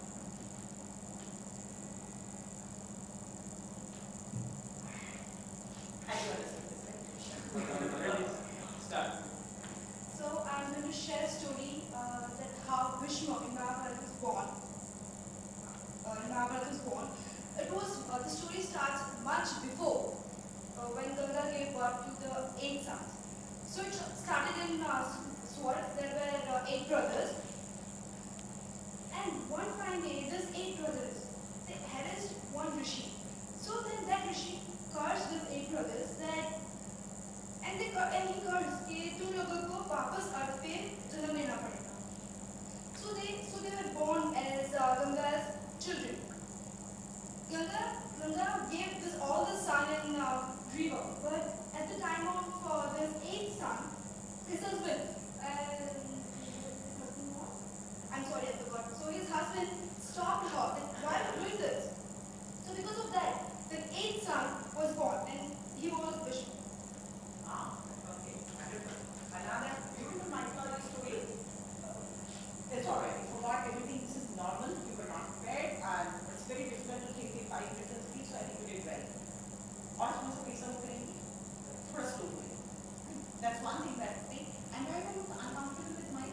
S2: And you understand this, right?
S3: Start.
S12: So I'm going to share a story that how Vishnu in Mahabharata was born. Mahabharata was born. It was the story starts much before when Ganga gave birth to the 8 sons. So it started in Swarat. There were 8 brothers, and one fine day, these 8 brothers they harassed one rishi. So then that rishi cursed these 8 brothers that, and he cursed कि तुम लोगों को वापस अर्थ पे जन्म लेना पड़ेगा. So they were born as Ganga's children. Ganga gave all the son in river, but at the time of this 8th son, his husband, I'm sorry, I forgot. So his husband stopped her. That, why are you doing this? So because of that, the 8th son was born, and he was Vishnu.
S2: Okay, wonderful. Another beautiful mythology story. It's alright. I forgot everything. This is normal. You were not prepared, and it's very difficult to think in 5 different speech. So I think you did well. और उसमें से पैसा वो करेंगे थोड़ा slow करें. That's one thing that thing. And why are you uncomfortable with my?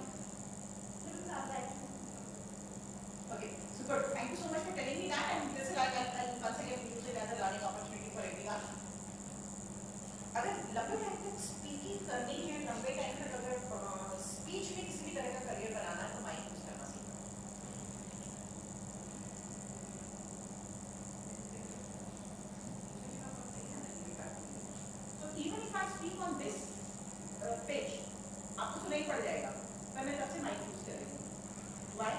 S2: Okay, so good. Thank you so much for telling me that. And this is I'll once again use it as a learning opportunity for everyone. अगर लंबे time तक speaking करनी है, लंबे time तक अगर speech में किसी भी तरह का करियर बनाना है तो माइक यूज करना सीखो. So even if I speak on this page, आपको सुनाई पड़ जाएगा, पर मैं तब से माइक यूज कर रही हूँ. Why?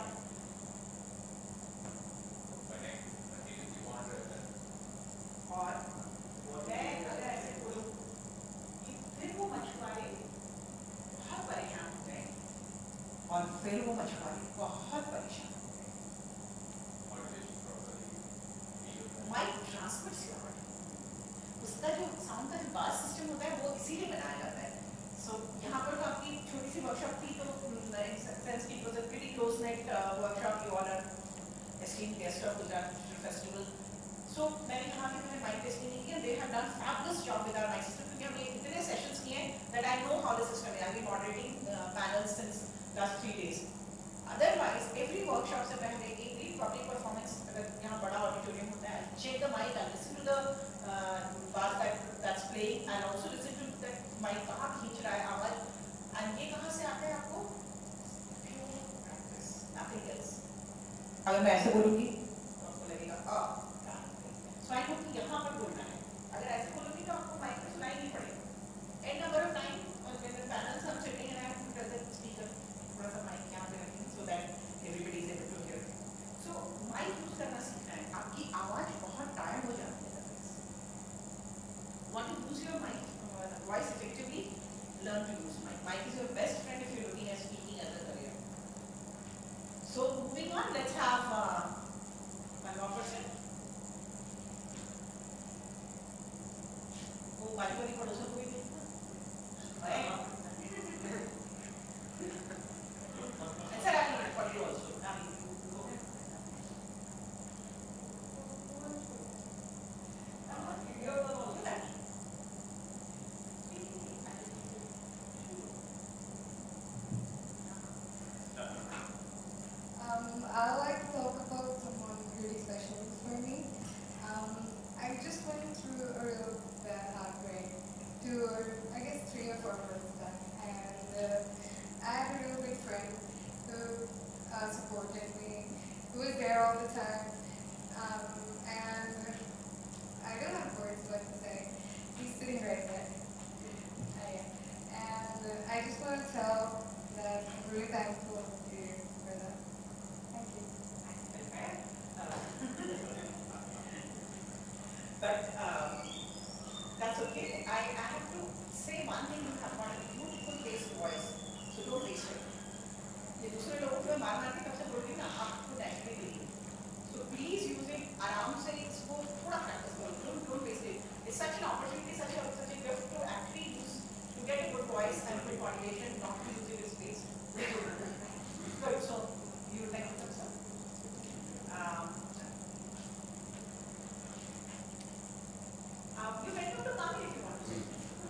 S2: और मैं अगर ऐसे बोलूँ कि फिर वो मछुआरे बहुत परेशान हो गए, और फिर वो मछुआरे बहुत परेशान हो गए. Mic transmits lot. उसका जो साउंड का जो बास सिस्टम होता है वो इसीलिए बनाया जाता है. सो यहाँ पर तो आपकी छोटी सी वर्कशॉप थी, तो सेंस की was a pretty close net workshop. You all are esteemed guest of Gujarat festival. So मैंने कहा कि मैंने माइक टेस्टिंग नहीं किया. They have done fabulous job with our mic system, क्योंकि हमने इतने सेशंस किए हैं that I know how the system is. I've been moderating panels since last 3 days. Otherwise, every workshop से पहले every public performance, अगर यहाँ बड़ा ऑडिटोरियम होता है, check the mic and listen to the bass that's playing. playing, I'll also listen to that mic कहाँ खींच रहा है आवाज, and ये कहाँ से आता है आपको? Pure practice, nothing else. अगर मैं ऐसे बोलूँगी तो आपको लगेगा so I know कि यहाँ पर बोलना है. अगर ऐसे बोलूँगी तो आपको माइक में सुनाई नहीं पड़ेगा. End number of time when the panels are sitting and I have to tell the speaker थोड़ा सा mic यहाँ पे रखें so that everybody is able to hear. So mic use करना सीखना है. आपकी आवाज बहुत tired हो जाती है. Want to use your mic voice effectively? Learn to use mic. Mic is your best friend if you're looking at speaking as a career. So moving on, let's have one more person. वो बारी-बारी पड़ोसन को भी देखना. And sir, I will record you also. Now you go ahead.
S13: I would like to talk about someone really special for me. I just went through a real bad heartbreak I guess 3 or 4 months back, and I had a real big friend who supported me, who was there all the time, and I don't have words what to say. He's sitting right there. And I just want to tell that I'm really thankful to you for that. Thank you.
S2: But that's okay. I have to say one thing. You have got a beautiful bass voice, so don't waste it. ये दूसरे लोगों को मार मार के कब से बोलती ना आपको naturally देगी. So please use it आराम से इसको थोड़ा practice करो. Don't waste it. It's such an opportunity, such a gift to actually use to get a good voice and good modulation, not to use it as space. Good. So you would like to tell some. You can come to Kami if you want to.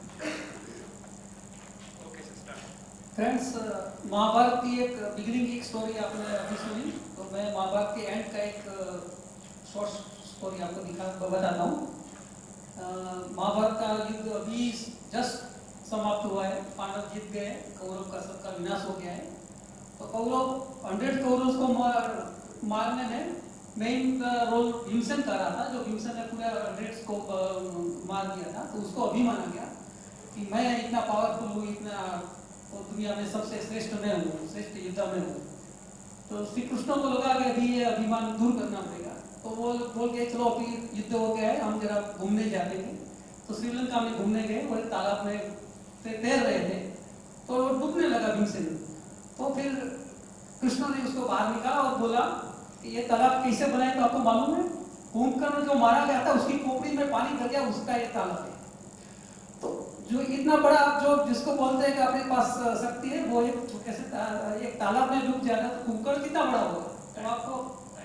S8: Okay, sister.
S6: Friends, Mahabharat की एक beginning की एक story आपने अभी सुनी, तो मैं महाभारत के एंड का एक शॉर्ट स्टोरी आपको बताता हूँ. महाभारत का युद्ध अभी जस्ट समाप्त हुआ है. पांडव जीत गए, कौरव का सबका विनाश हो गया है. तो कौरव 100 कौरव को मारने में मेन रोल भीमसेन कर रहा था. जो भीमसेन ने पूरे 100 को मार दिया था, तो उसको अभी माना गया कि मैं इतना पावरफुल हूँ, इतना तो दुनिया में सबसे श्रेष्ठ मैं हूँ, श्रेष्ठ योद्धा मैं हूँ. तो श्री कृष्ण को लगा कि अभी ये अभिमान दूर करना पड़ेगा. तो वो बोल के चलो अभी युद्ध हो गया है, हम जरा घूमने जाते हैं. तो श्रीलंका में घूमने गए, वो एक तालाब में तैर रहे थे, तो वो डूबने लगा भीमसेन. तो फिर कृष्ण ने उसको बाहर निकाला और बोला कि ये तालाब कैसे बनाए, तो आपको मालूम है, कुंभकर्ण जो मारा गया था उसकी खोपड़ी में पानी भर गया, उसका ये तालाब है. तो जो इतना बड़ा जो जिसको बोलते हैं कि अपने पास शक्ति है, वो एक छोटे से एक तालाब में डूब जाता, तो कुंभकर्ण कितना बड़ा होगा. तो आपको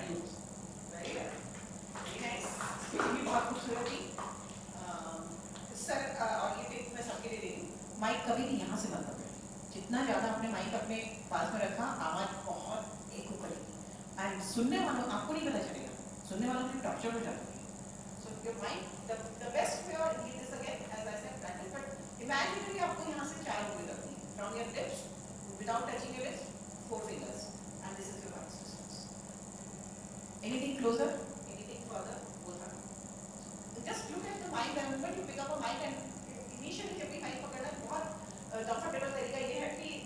S2: बहुत खूबसूरत थी सर. और ये टिप मैं सबके लिए दे दूँ. माइक कभी नहीं यहाँ से बंद कर. जितना ज़्यादा आपने माइक अपने पास में रखा, आवाज़ बहुत एक ऊपर है. एंड सुनने वालों आपको नहीं पता चलेगा, सुनने वालों की टॉर्चर हो जाती है. So your mic the best way और ये this again as I said practice. But imagine कि आपको यहाँ से 4 उंगली रखनी है from your lips without touching your lips, 4 fingers, and this is your voice distance. Anything closer, anything further, both are. Just look at the mic. And when you pick up a mic and initially जब भी mic पकड़ना बहुत comfortable तरीका ये है कि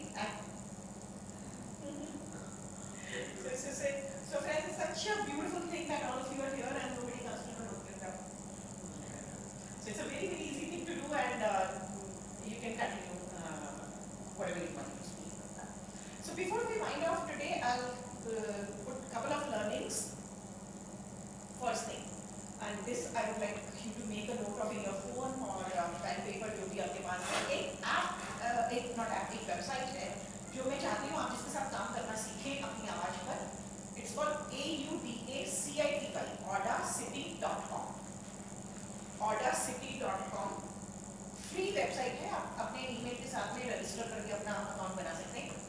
S2: so friends, it's such a beautiful thing that all of you are here and nobody comes to look at them. So it's a very, very easy thing to do, and you can continue whatever you want to speak. So before we wind off today, I'll put a couple of learnings. First thing, and this I would like you to make a note of in your phone or pen paper जो भी आपके पास है. एक app, एक website है जो मैं चाहती हूँ आप जिसके साथ काम करना सीखें अपनी आवाज पर. It's called AUDACITY, audacity.com. audacity.com free website है. आप अपने ईमेल के साथ में रजिस्टर करके अपना अकाउंट बना सकते हैं.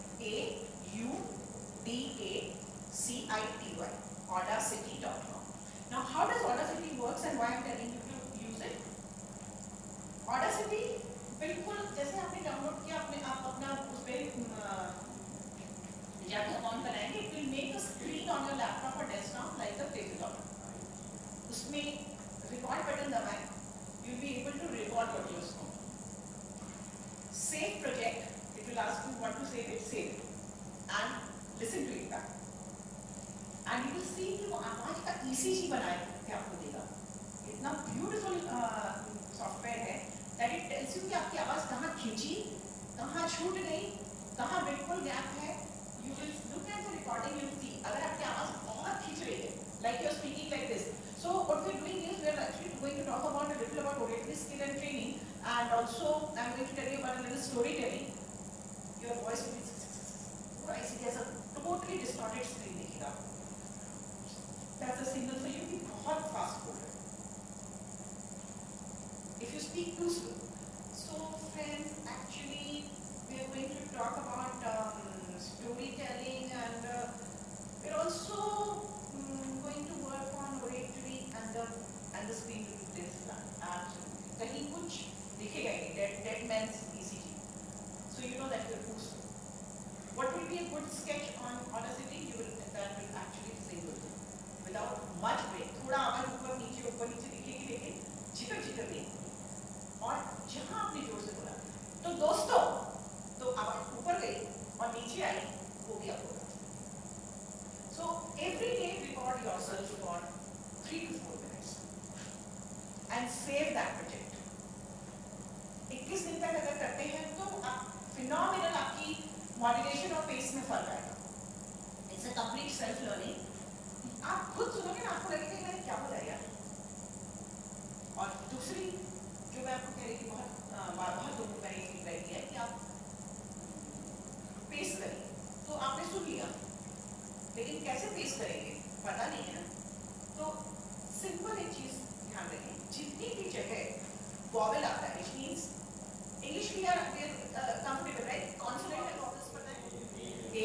S2: AUDACITY, audacity.com. Now, how does Audacity works and why I'm telling you to use it? Audacity बिल्कुल जैसे आपने डाउनलोड किया आप अपना उस पे जाके अकाउंट बनाएंगे, it will make a screen on your laptop और डेस्कटॉप लाइक अ टेबल। उसमें रिकॉर्ड बटन दबाएं, you will be able to record audio उसको। Save project, it will ask you what to save it, save it and listen to it back. And you will see कि वो आवाज का ECG बनाए के आपको देगा। इतना beautiful सॉफ्टवेयर है that it tells you कि आपकी आवाज कहाँ खींची, कहाँ छूट गई, कहाँ बिल्कुल गैप है। You will look at the recording, you will see अगर आपकी आवाज बहुत खींच रही है, like you are speaking like this. So what we are doing is we are actually going to talk about a little about oratory skill and training, and also I am going to tell you about a little storytelling. Your voice will be पूरा ऐसे जैसा totally distorted screen दिखेगा। That's a signal for you कि बहुत fast बोल रहे हो। If you speak too slow. So friends, actually we are going to talk about storytelling, and we are also going to work on oratory and the screen to do this plan. Absolutely. कहीं कुछ दिखेगा ही नहीं, dead man's ECG. So you know that you are too slow. What will be a good sketch on Audacity? That will actually disable you without much break. थोड़ा आवाज ऊपर नीचे दिखेगी, लेकिन झिकर नहीं। और जहाँ आपने जोर से बोला, तो दोस्तों, तो आवाज ऊपर गई और नीचे आई, वो भी आपको। So every day record yourself for 3 to 4 minutes and save that project. 21 दिन तक अगर करते हैं तो आप phenomenal आपकी modulation और pace में फर्क आएगा। It's a complete self learning. आप खुद सुनोगे ना, आपको लगेगा कि मैंने क्या बोला यार। और दूसरी जो मैं आपको कह रही थी, बहुत लोगों को मैंने फीडबैक दिया है कि आप पेस करिए। तो आपने सुन लिया, लेकिन कैसे पेस करेंगे पता नहीं है ना। तो सिंपल एक चीज ध्यान रखें, जितनी भी जगह वॉवेल आता है, which means इंग्लिश में यार comfortable right, consonant and vowels पता है,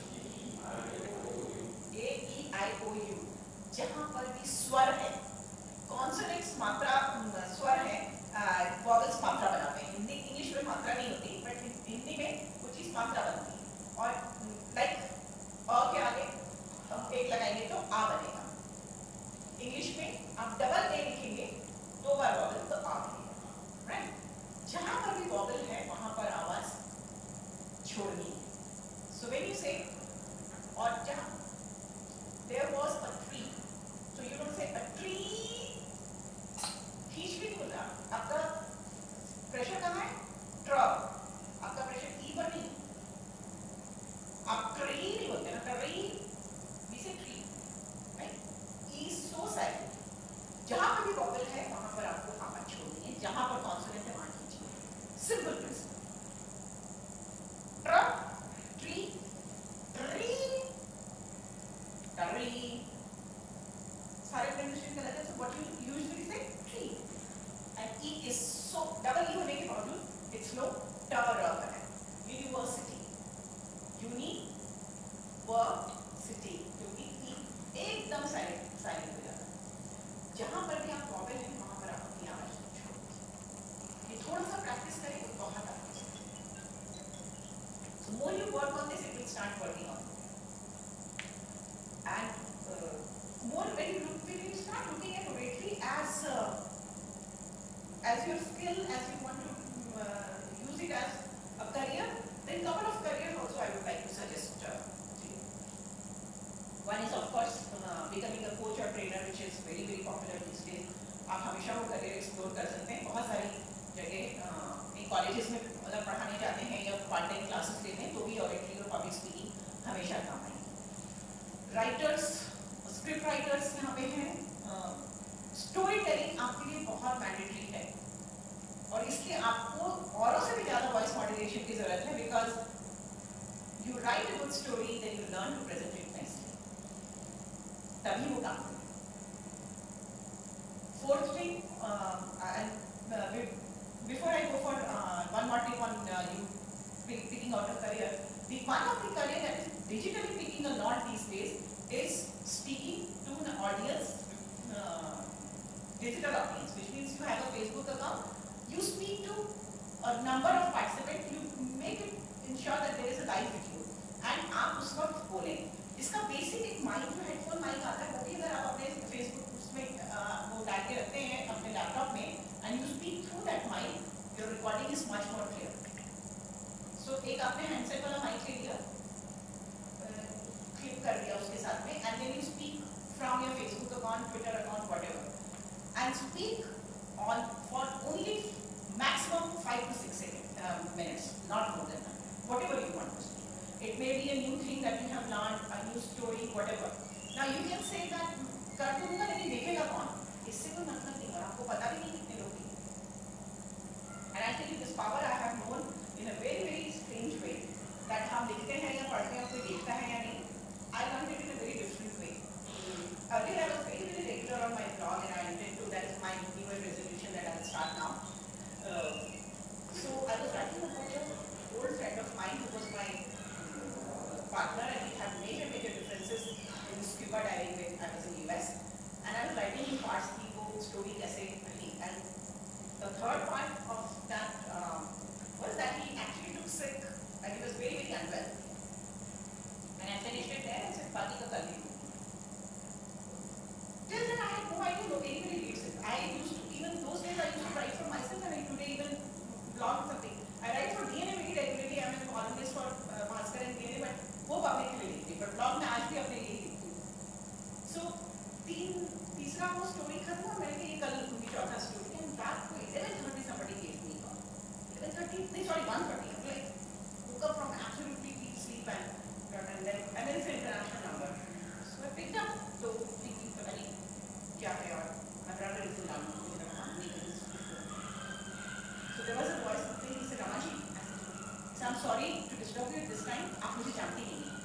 S2: ए ई आई ओ यू, जहां पर भी स्वर है, कॉन्सोनेंट्स मात्रा स्वर है, वॉवेल्स मात्रा बनाते हैं। हिंदी इंग्लिश में मात्रा नहीं होती, बट हिंदी में वो चीज मात्रा बनती है। और लाइक अ के आगे हम एक लगाएंगे तो आ बनेगा। इंग्लिश में आप डबल ए लिखेंगे, 2 बार वॉवेल, तो आ बनेगा, राइट। जहां पर भी वॉवेल है वहां पर आवाज छोड़नी है। सो व्हेन यू से, और जहां there was a tree, so you don't say a tree, खींच भी नहीं बोला। आपका प्रेशर कहाँ है? ट्रब। आपका प्रेशर ई पर नहीं, आप ट्री नहीं बोलते ना, tree, we say tree, right. E so silent. जहां पर भी वॉवेल है वहां पर आपको आवाज छोड़नी है, जहां पर कॉन्सोनेंट है वहां खींचिए। Simple principle. ट्रब, ट्री, ट्री, ट्री, सारे प्रोनाउंसिएशन गलत है। So what you usually say tree, and E is so double E होने के बावजूद इट्स लो टवर है। यूनिवर्सिटी, यूनिवर्सिटी, क्योंकि ई एकदम साइलेंट हो जाता है। जहां पर भी आप वॉवेल है वहां पर आप अपनी आवाज छोड़ो। ये थोड़ा सा प्रैक्टिस करें तो बहुत आसान है। So more you work on this, it will start working on it. And more when you start looking at oratory as your skill, as you want to use it as a career, then couple of careers also I would like to suggest to you. One is of course becoming a coach or trainer, which is very very popular these days. आप हमेशा वो career explore कर सकते हैं। बहुत सारी जगह colleges में अगर पढ़ाने जाते हैं या पार्ट टाइम क्लासेस लेते हैं तो भी oratory और public speaking हमेशा काम आएगी। राइटर्स, स्क्रिप्ट राइटर्स यहाँ पे हैं। स्टोरी टेलिंग आपके लिए बहुत मैंडेटरी है, और इसलिए आपको औरों से भी ज़्यादा वॉइस मॉड्यूलेशन की जरूरत है, because you write a good story, then you learn to present it nicely, तभी वो काम करेगा। Fourth thing, before I go for one more tip on you picking out a career, the one of the career that is digitally picking a lot these days is speaking to an audience, digital audience, which means you have a Facebook account, you speak to a number of participants, you make it ensure that there is a live video and आप उस वक्त बोलें. इसका basic एक mic जो headphone mic आता है वो भी अगर आप अपने फेसबुक उसमें वो डाल के रखते हैं अपने लैपटॉप में and you speak through that mic, your recording is much more clear. So एक आपने हैंडसेट वाला माइक ले लिया, क्लिप कर दिया उसके साथ में and then you speak from your Facebook account, Twitter account, whatever, and speak on for only maximum 5 to 6 minutes, not more than that, whatever you want to speak. It may be a new thing that you have learned, a new story, whatever. Now you can say that कर तो दूंगा लेकिन देखेगा कौन? इससे कोई मतलब नहीं और आपको पता भी नहीं कितने लोग हैं. And I tell you this power I have known in a very very strange way that हम लिखते हैं या पढ़ते हैं कोई देखता है या नहीं. I learned it in a very different way. Earlier I was very very regular on my blog and I intend to, that is my New Year resolution that I will start now. So I was writing about an old friend of mine who was my partner and we had major differences in scuba diving when I was in US. And I was writing in parts की वो story कैसे रही. And the third part of that was that he actually took sick and he was very very unwell. And I finished it there and said बाकी का कल ही. Till then I had no idea that anybody reads it. I used to, even those days I used to write for myself and I today even blog something. I write for DNA very regularly. I am an columnist for Bhaskar and DNA, but वो public के लिए लिखती हूँ. But blog में आज भी अपने लिए लिखती हूँ. So तीसरा वो story खत्म और मैंने कहा ये कल लूँगी चौथा story. And रात को 11:30 somebody gave me a call. 11:30, no sorry 1:30. I'm like woke up from absolutely deep sleep and then it's an international number. So I picked up. So thinking पता नहीं क्या है और my brother is in London. So there was a voice saying, he said, Rama ji, so I'm sorry to disturb you at this time. आप मुझे जानती नहीं हैं.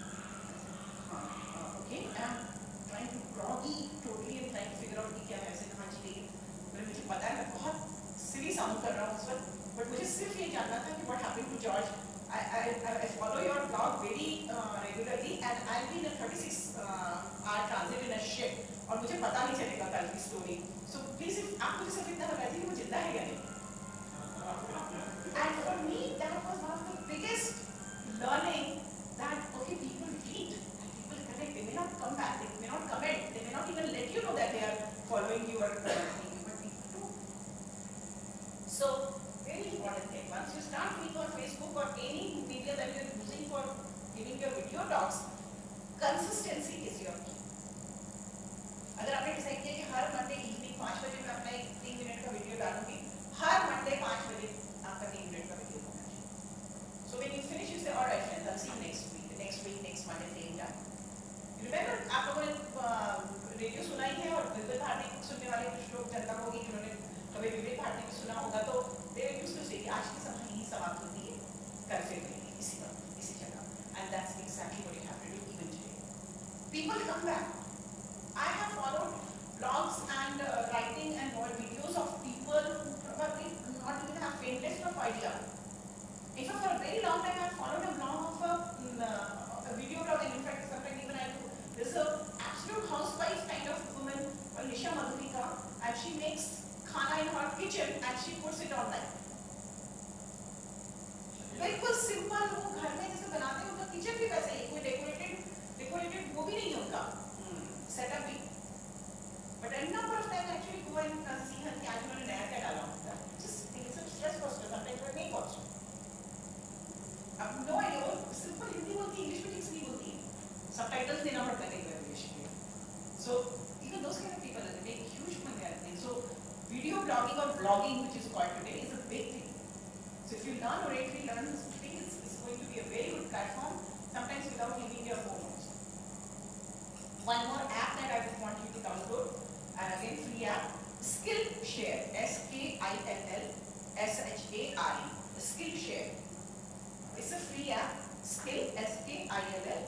S2: Okay, and I'm trying to groggy totally and trying to figure out कि क्या है. ऐसे कहाँ जी लेकिन मुझे पता है मैं बहुत silly sound कर रहा हूँ उस वक्त. But मुझे सिर्फ ये जानना था कि what happened to George. I follow your blog very regularly and I'll be in a 36-hour transit in a ship और मुझे पता नहीं चलेगा कल की story. So please आप मुझे सिर्फ इतना बता दीजिए कि वो जिंदा है या नहीं. And for me, that was one of the biggest learning that, okay, people read, and people connect, they may not come back, they may not comment, they may not even let you know that they are following you or thinking, but people do. So, very important thing, once you start doing on Facebook or any media that you are using for giving your video talks, consistency is your key. अगर आपने decide किया कि हर Monday evening 5 बजे मैं अपना एक 3 minute का video डालूंगी, हर मंडे 5 बजे आपका 3 मिनट का वीडियो होना चाहिए. So when you finish, you say, all right, friends, I'll see you next week, next Monday, same time. You remember, आप लोगों ने रेडियो सुना ही है और विवेक भारती को सुनने वाले कुछ लोग जनता होगी जिन्होंने कभी विवेक भारती को सुना होगा तो they used to say कि आज की सभा यही समाप्त होती है, कल फिर मिलेंगे इसी वक्त, इसी जगह. And that's exactly what you have to do even today. People come back. I have followed blogs and writing and more videos of people who probably not even have faintest of idea. In fact, for a very long time, I have followed a blog of a video blog, and in fact, sometimes even I do. There's an absolute housewife kind of woman called Nisha Madhurika, and she makes khana in her kitchen and she puts it online. बिल्कुल simple वो घर में जैसे बनाते हैं उनका kitchen भी वैसे ही कोई डेकोरेटेड वो भी नहीं है उनका सेटअप भी. But a number of times actually go and see her कि आज उन्होंने नया क्या डाला होता है. Just think it's a stress buster. Sometimes वो नहीं पहुँच. अब no idea वो सिंपल हिंदी बोलती है, इंग्लिश में ठीक से नहीं बोलती है. Subtitles देना पड़ता है कई बार इंग्लिश के लिए. So even those kind of people they make huge money out of it. So video blogging or blogging, which is called today, is a big thing. So if you learn oratory, learn this thing, it's going to be a very good platform. Sometimes without leaving your home. One more app that I would want you to download, and again free app, Skillshare, Skillshare, Skillshare. It's a free app, Skillshare,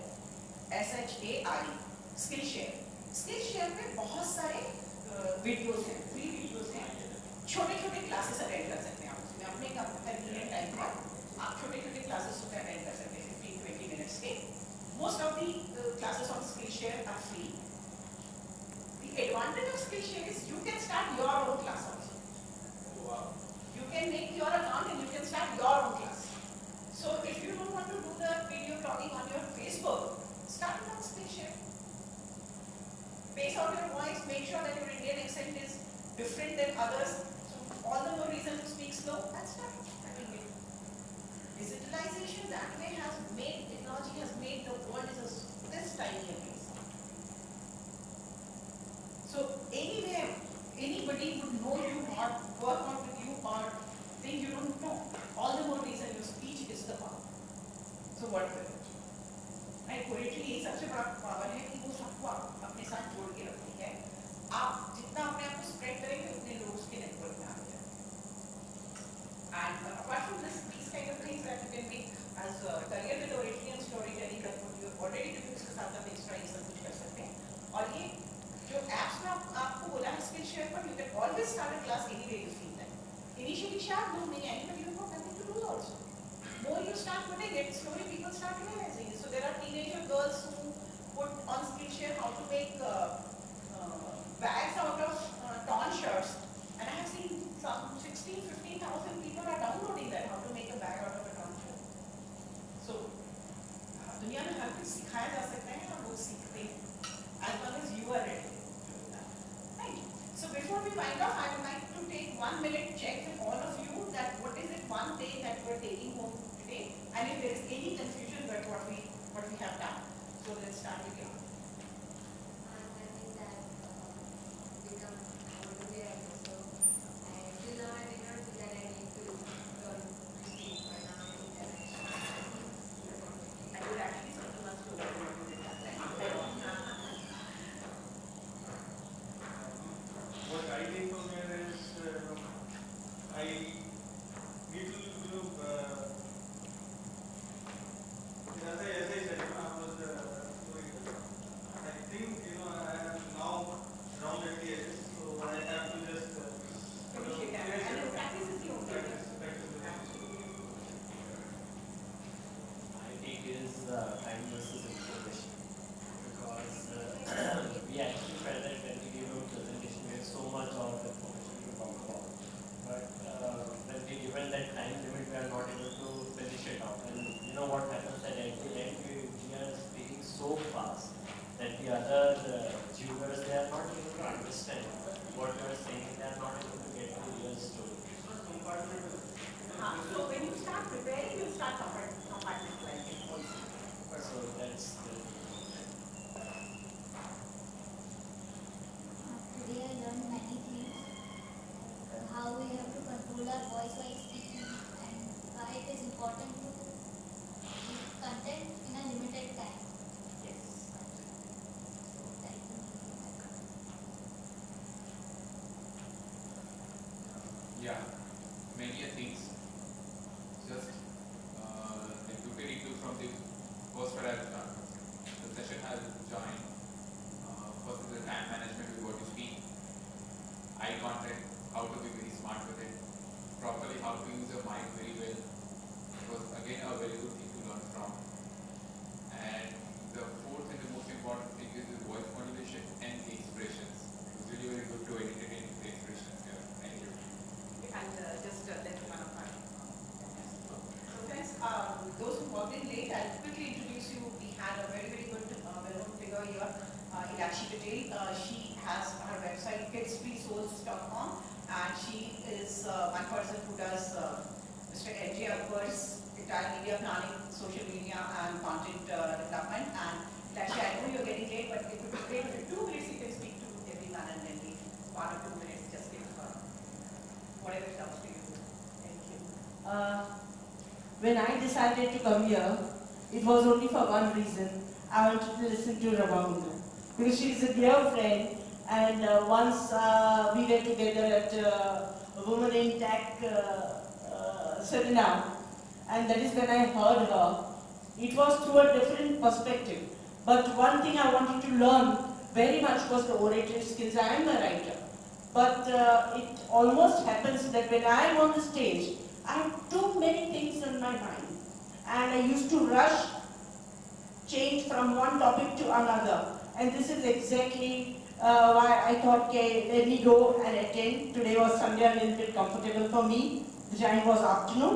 S2: Skillshare. Skillshare में बहुत सारे videos हैं, free videos हैं, छोटे-छोटे classes attend कर सकते हैं आप उसमें अपने कन्वीनियंट टाइम पर आप छोटे-छोटे क्लासेस उसमें अटेंड कर सकते हैं 15-20 मिनट्स के. Most of the classes on Skillshare are free. The advantage of Skillshare is you can start your own class also.
S8: Wow.
S2: You can make your account and you can start your own class. So if you don't want to do the video blogging on your Facebook, start it on Skillshare. Base out your voice, make sure that your Indian accent is different than others. So all the more reason to speak slow and start. That will be. Digitalization that way has made, technology has made the world is this tiny a place. So anywhere, anybody would know you or work on with you or think you don't know. All the more reason your speech is the power. So what with it? Right? Poetry यही सबसे बड़ा power है कि वो सबको अपने साथ जोड़ के रखती है. आप जितना अपने आप को स्प्रेड करेंगे उतने लोग उसके नेटवर्क में आते हैं. And apart from this, these kind of things that you can make as a career with oratory and storytelling that you already do उसके साथ आप extra ये सब कुछ कर सकते हैं. और ये जो apps में आपको बोला है Skillshare पर, you can always start a class any way you feel like. Initially शायद लोग नहीं आएंगे, but you have nothing to lose also. More you start putting it, slowly people start realizing it. So there are teenager girls who put on Skillshare how to make bags out of torn shirts, and I have seen some 15,000 people are downloading that, how to make a bag out of a torn shirt. So दुनिया में हर कुछ सिखाया जा सकता है और लोग सीखते हैं, as long as you are ready to do that. Right. So before we wind off, I would like to take 1 minute check with all of you that what is it one day that you are taking home today, and if there is any confusion about what we have done. So let's start with you.
S13: I think that become a motivator. So till now I did not feel that I need to learn to speak, but now I think that I should.
S2: I would actually something much to what you did that time.
S3: What I take from here is I need to do as I said, I was storyteller. I think I am now around at the edges, so I have to just
S2: Finish it and practice is the only thing.
S7: I think is time versus information, because we actually felt that when we give a presentation we have so much of information to talk about, but when we given that time limit we are not able to finish it out, and you know what happens at the end we are speaking so fast that the other viewers they are not able to understand what we are saying, they are not able to get the real story.
S2: So when you start preparing, you start compartmentalizing also.
S7: So that's the
S14: Today I learned many things, how we have to control our voice while speaking, and why it is important to give content in a limited time.
S2: Yes.
S14: Thank you.
S8: Yeah, many things. Just like looking into from the first what I've done, the session has joined. First is the time management with what you speak, eye contact, how to be very smart with it, properly how to use your mind very well. It was again a very good thing to learn from. And the fourth and the most important thing is the voice modulation and the expressions. It was really very good to entertain the expressions here. Thank you.
S2: And just let me one of my. So friends, those who walked in late, I'll quickly introduce you. We had a very good well-known figure here, Ilakshi Patel. She has her website kidsfreesouls.com, and she is one person who does Mr. N.J. Akbar's entire media planning, social media and content development. And Ilakshi, I know you're getting late, but it would be great if in 2 minutes you can speak to everyone, and then we 1 or 2 minutes just give whatever comes to you. Thank you.
S4: When I decided to come here, it was only for one reason. I wanted to listen to Rama, because she is a dear friend, and once we were together at a Women in Tech seminar, and that is when I heard her. It was through a different perspective, but one thing I wanted to learn very much was the oratory skills. I am a writer, but it almost happens that when I am on the stage, I have too many things in my mind, and I used to rush, change from one topic to another, and this is exactly why I thought, okay, let me go and attend. Today was Sunday, a little bit comfortable for me. The time was afternoon,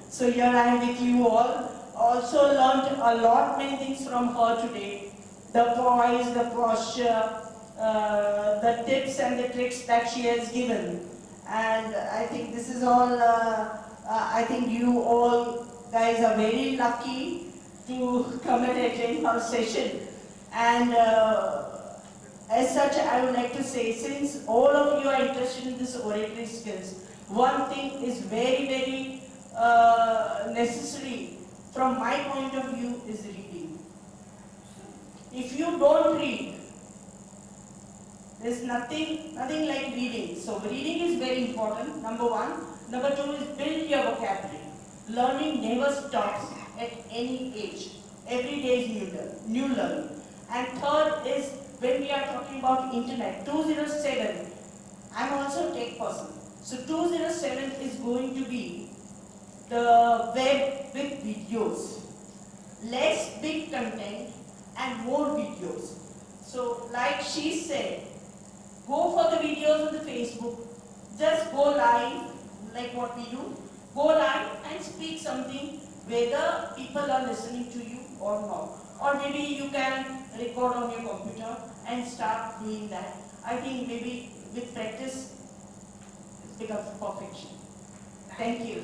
S4: So here I am with you all. Also learned a lot many things from her today. The poise, the posture, the tips and the tricks that she has given. And I think this is all, I think you all guys are very lucky to come and attend her session. And as such, I would like to say, since all of you are interested in this oratory skills, one thing is very, very necessary from my point of view is reading. If you don't read, there's nothing like reading. So reading is very important, number one. Number two is build your vocabulary. Learning never stops at any age. Every day is new learning. And third is when we are talking about internet, 207, I'm also a tech person. So 207 is going to be the web with videos. Less big content and more videos. So like she said, go for the videos on the Facebook, just go live like what we do, go live and speak something whether people are listening to you or not. Or maybe you can record on your computer and start doing that. I think maybe with practice it becomes perfection. Thank you.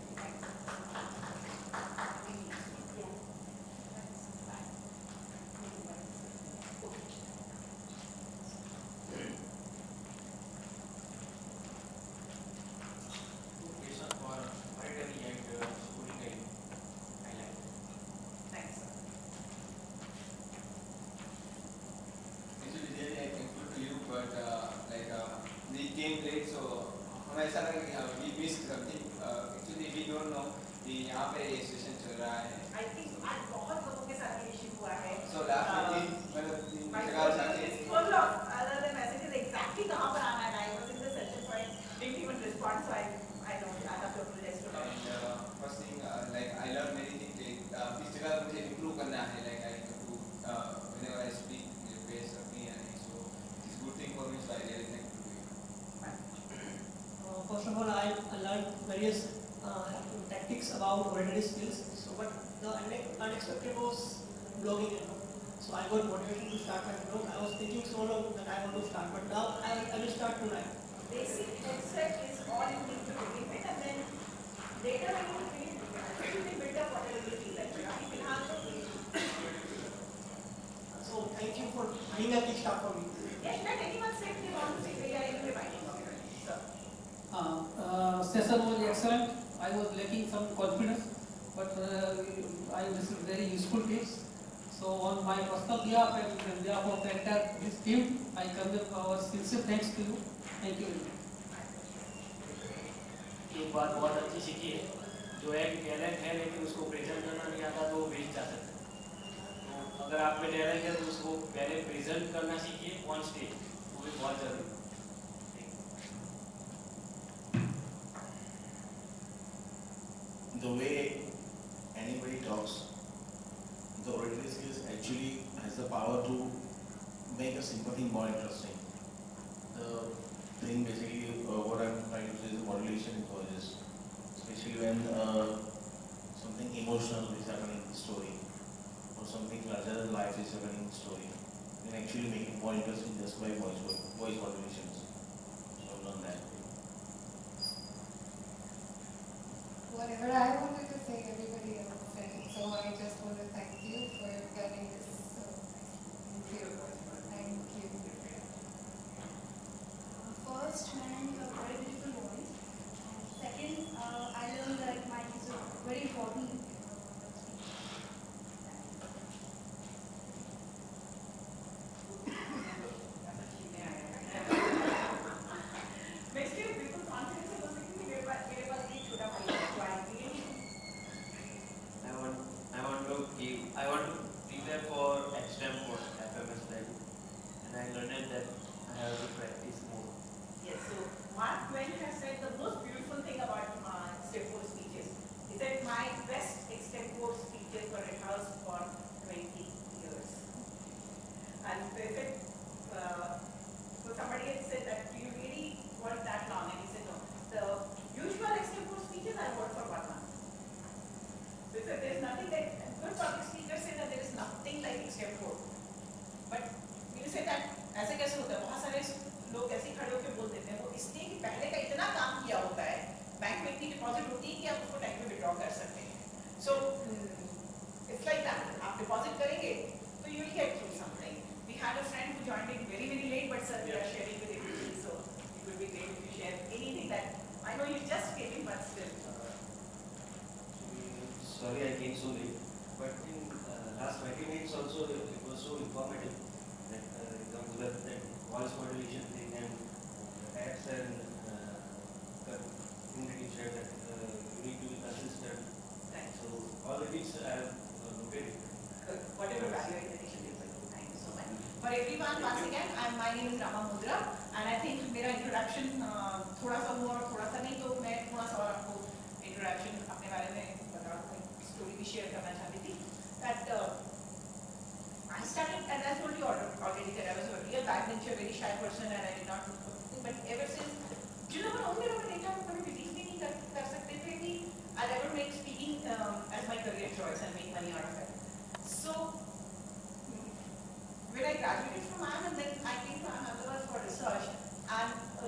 S10: came late, so हमें ऐसा लगा कि we missed something. Actually we don't know कि यहाँ पे ये session चल रहा है.
S2: I think आज बहुत लोगों के साथ ये issue हुआ है.
S10: So last meeting मतलब
S2: my
S10: जगह
S2: coach
S10: जाके.
S2: is full of other messages exactly कहाँ पर आना है. I was in the session so I didn't even respond, so I don't I have to apologize for that.
S10: And first thing like I learned many things. इस जगह मुझे improve करना है. Like I have to whenever I speak, you face me and so it's good thing for me. So I really thank you.
S9: First of all, I learned various tactics about oratory skills. So, but the unexpected was blogging. So I got motivation to start my blog. I was thinking so long that I want to start, but now I will start tonight.
S2: Basic concept is all you need to begin with, and then later when you feel you will build up whatever you feel like.
S9: So thank you for being a kickstart for me.
S2: Yes, let anyone say if they want to say they are anyway fine.
S6: Session was excellent. I was lacking some confidence, but I received very useful tips. So on my personal behalf and on behalf of the entire this team, I convey our sincere thanks to you. Thank you very much.
S15: एक बात बहुत अच्छी सीखी है, जो एक talent है लेकिन उसको प्रेजेंट करना नहीं आता तो वो वेस्ट जा सकता है. तो अगर आप में टैलेंट है तो उसको पहले प्रेजेंट करना सीखिए ऑन स्टेज, वो भी बहुत जरूरी है.
S5: The way anybody talks, the oratory skills actually has the power to make a sympathy more interesting. The thing basically, what I'm trying to say is the modulation in voices, especially when something emotional is happening in the story, or something larger than life is happening in the story. You can actually make it more interesting just by voice modulations. So I've learned that.
S13: Whatever I wanted to say, everybody else said it. So I just want to thank you for getting this so nice. Thank you. Thank you.
S12: First, man, you have a very beautiful voice. And second, I learned that mic is a very important.
S2: Next year, people confidence है तो लेकिन मेरे पास एक छोटा भाई है जो
S11: I want to prepare for exam for FMS study, and I learned that I have to practice more.
S2: Yes, so Mark Twain has said the most beautiful thing about extempore speeches is that my best extempore speeches were rehearsed for 20 years. And if it, so somebody had said that, do you really work that long? And he said, no. The usual extempore speeches I work for 1 month. step forward. But you say that ऐसे कैसे होता है? बहुत सारे लोग ऐसे खड़े होकर बोल देते हैं वो इसलिए कि पहले का इतना काम किया होता है, बैंक में इतनी डिपॉजिट होती है कि आप उसको टाइम पे विड्रॉ कर सकते हैं. So it's like that. आप डिपॉजिट करेंगे तो you will get through something. We had a friend who joined it very late, but sir, we are sharing with everybody, so it would be great if you share anything that I know you just came in, but still.
S16: Sorry I came so late, but in last 20 minutes also it was so informative that example that voice modulation thing and apps and thing that you shared that you need to be consistent.
S2: Thanks.
S16: So all the tips I have noted.
S2: Whatever value addition is, thank you so much. For everyone, once again, my name is Rama Moondra, and I think मेरा introduction थोड़ा सा हुआ और थोड़ा सा नहीं, तो मैं थोड़ा सा और आपको introduction अपने बारे में बता story भी share करना चाहती थी. That I started, and I told you already that I was a real backbencher, very shy person, and I did not do anything. But ever since, जिन लोगों ने उम्मीद रखा देखा, वो कभी believe भी नहीं कर सकते थे कि I'll ever make speaking as my career choice and make money out of it. So when I graduated from IIM, and then I came to Ahmedabad for research, and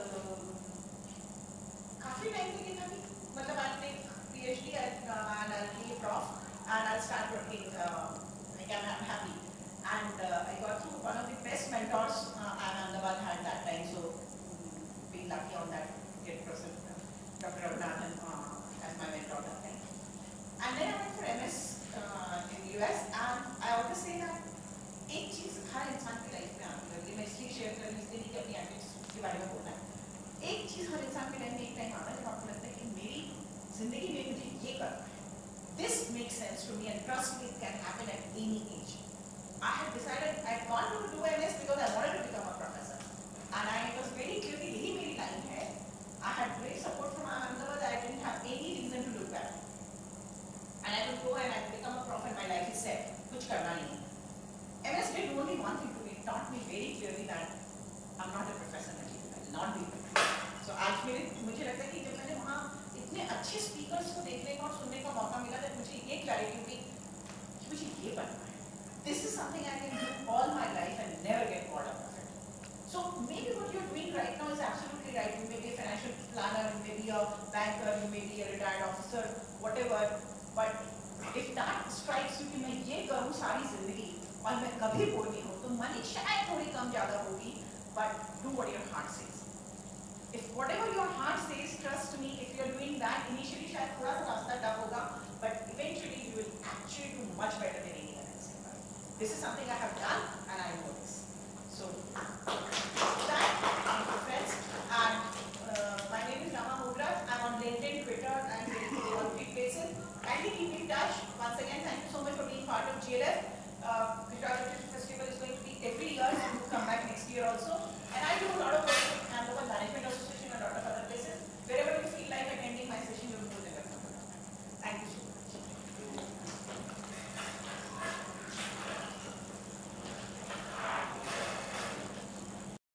S2: काफी टाइम के लिए था कि मतलब I'll take PhD and I'll be a prof and I'll start working like I'm happy. And I got through one of the best mentors Ahmedabad had that time, so being lucky on that great person, Dr. Raghunathan as my mentor that time. And then I went for MS in the US, and I always say that एक चीज हर इंसान की life में आती है, मैं इसलिए share कर रही हूँ इसलिए कि अपनी एथिक्स के बारे में बोलना है. एक चीज हर इंसान के लाइफ में एक टाइम आता है जब आपको लगता है कि मेरी जिंदगी में मुझे ये करना है. This makes sense to me, and trust me, it can happen at any age. I had decided I wanted to do MS because I wanted to become a professor, and I was very clearly यही मेरी line है. I had great support from Ahmedabad. I didn't have any reason to look back, and I would go and I would become a prof, and my life is set. कुछ करना नहीं है. MS did only one thing to me. It taught me very clearly that I'm not a professor. I will not be. So आज मुझे लगता है कि जब मैंने वहाँ इतने अच्छे स्पीकर्स को देखने का और सुनने का मौका मिला, तो मुझे ये क्लैरिटी हुई कि मुझे ये बनना है. This is something I can do all my life and never get bored of it. So maybe what you're doing right now is absolutely right. You may be a financial planner, you may be a banker, you may be a retired officer, whatever. But if that strikes you कि मैं ये करूँ सारी जिंदगी और मैं कभी bore नहीं हूँ, तो मनी शायद थोड़ी कम ज़्यादा होगी, but do what your heart says. If whatever your heart says, trust me, if you're doing that, initially शायद थोड़ा सा रास्ता tough होगा, but eventually you will actually do much better than anyone else. This is something I have done, and I know this. So that, thank you friends, and my name is Rama Moondra. I'm on LinkedIn, Twitter, and all three places. Kindly keep in touch. Once again, thank you so much for being part of GLF.